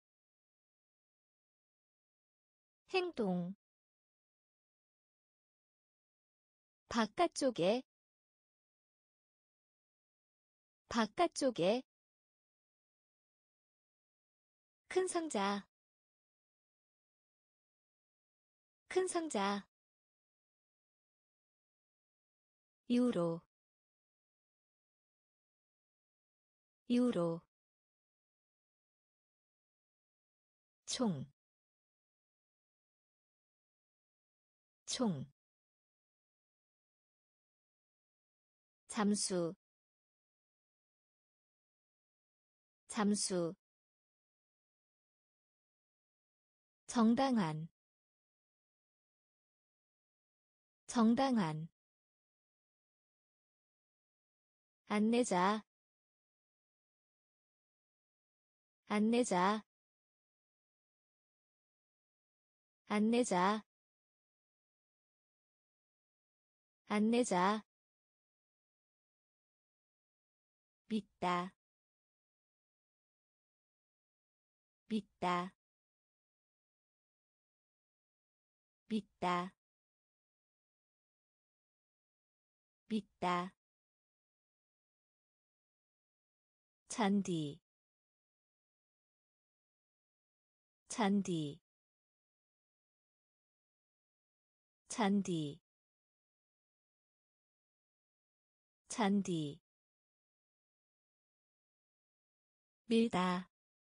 행동, 바깥쪽에, 바깥쪽에, 큰 상자, 큰 상자, 유로, 유로, 총, 총, 잠수, 잠수, 정당한, 정당한, 안내자, 안내자, 안내자, 안내자, 믿다, 믿다, 믿다, 믿다, 잔디, 잔디, 잔디, 잔디, 밀다,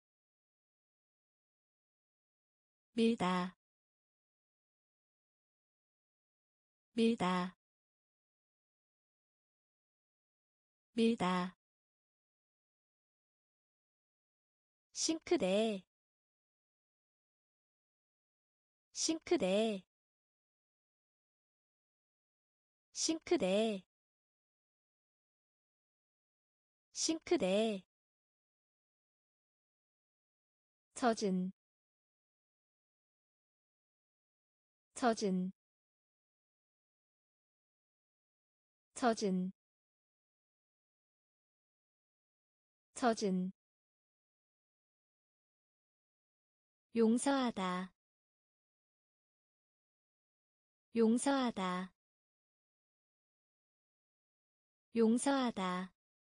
밀다, 밀다, 밀다, 싱크대, 싱크대, 싱크대, 싱크대, 젖은, 젖은, 젖은, 젖은, 용서하다, 용서하다, 용서하다,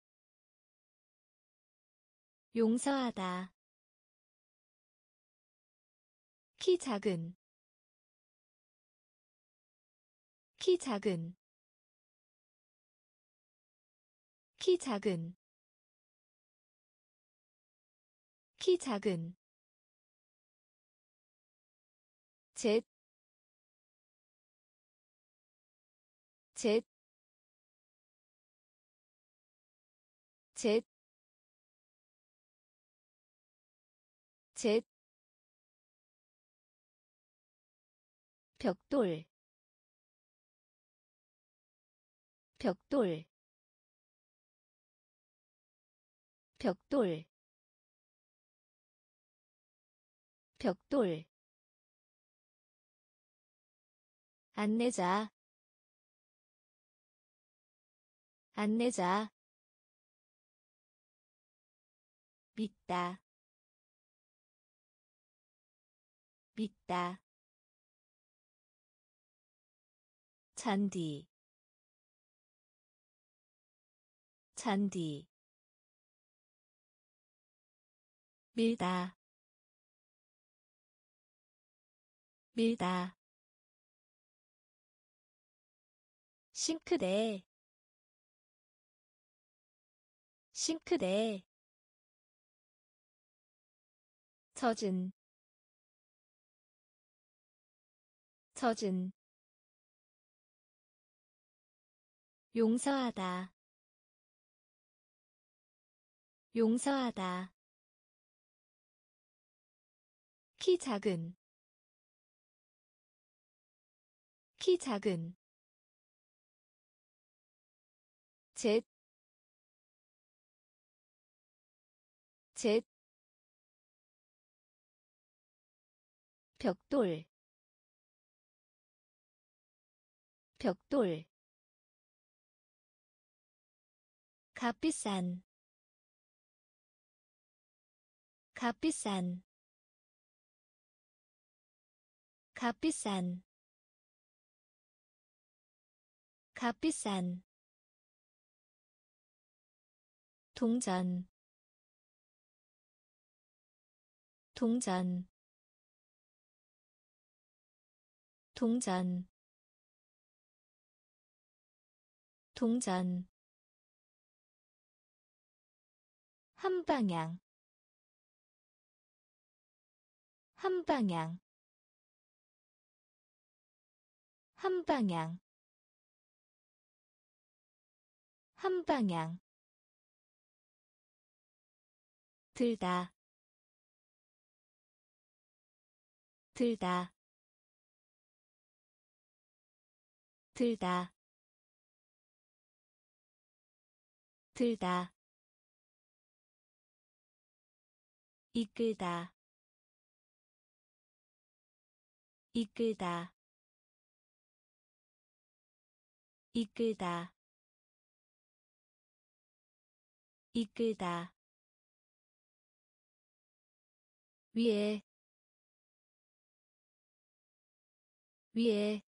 용서하다, 키 작은, 키 작은, 키 작은 키 작은 젯 젯 젯 젯 벽돌 벽돌 벽돌 벽돌 안내자 안내자 믿다 믿다 잔디 잔디 밀다 밀다 싱크대 싱크대 젖은 젖은 용서하다 용서하다 키 작은 키 작은 젯 젯 벽돌 벽돌 값비싼 값비싼 값비싼 값비싼 동전 동전 동전 동전 한방향 한방향 한방향 한방향 들다 들다 들다 들다 이끌다 이끌다 이끌다 이끌다 위에 위에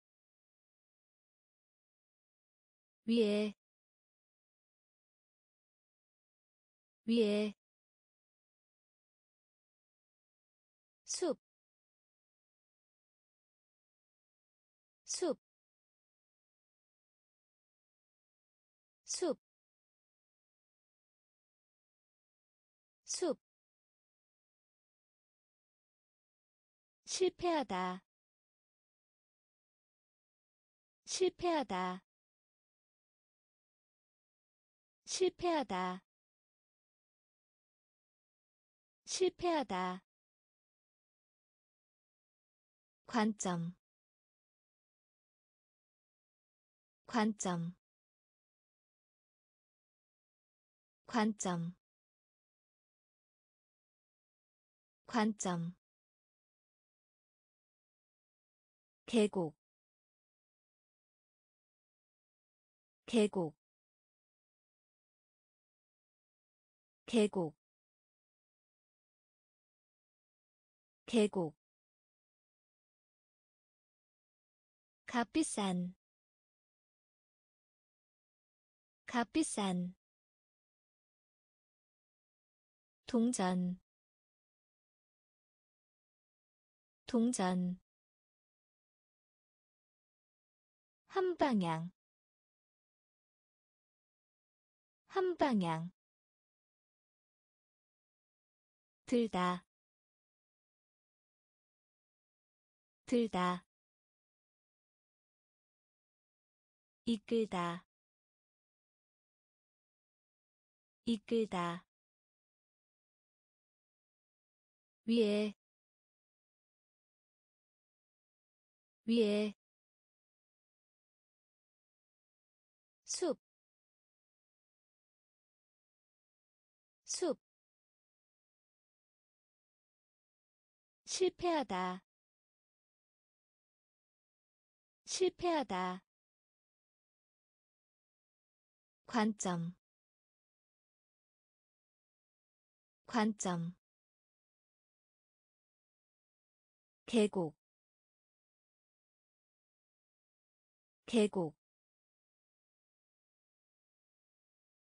위에 위에 숲 숲 숲 숲 실패하다 실패하다 실패하다 실패하다 관점 관점 관점 관점 계곡 계곡 계곡 계곡 값비싼 값비싼 동전 동전 한방향 한 방향 들다 들다 이끌다 이끌다 위에 위에 숲 숲 실패하다 실패하다 관점 관점 계곡 계곡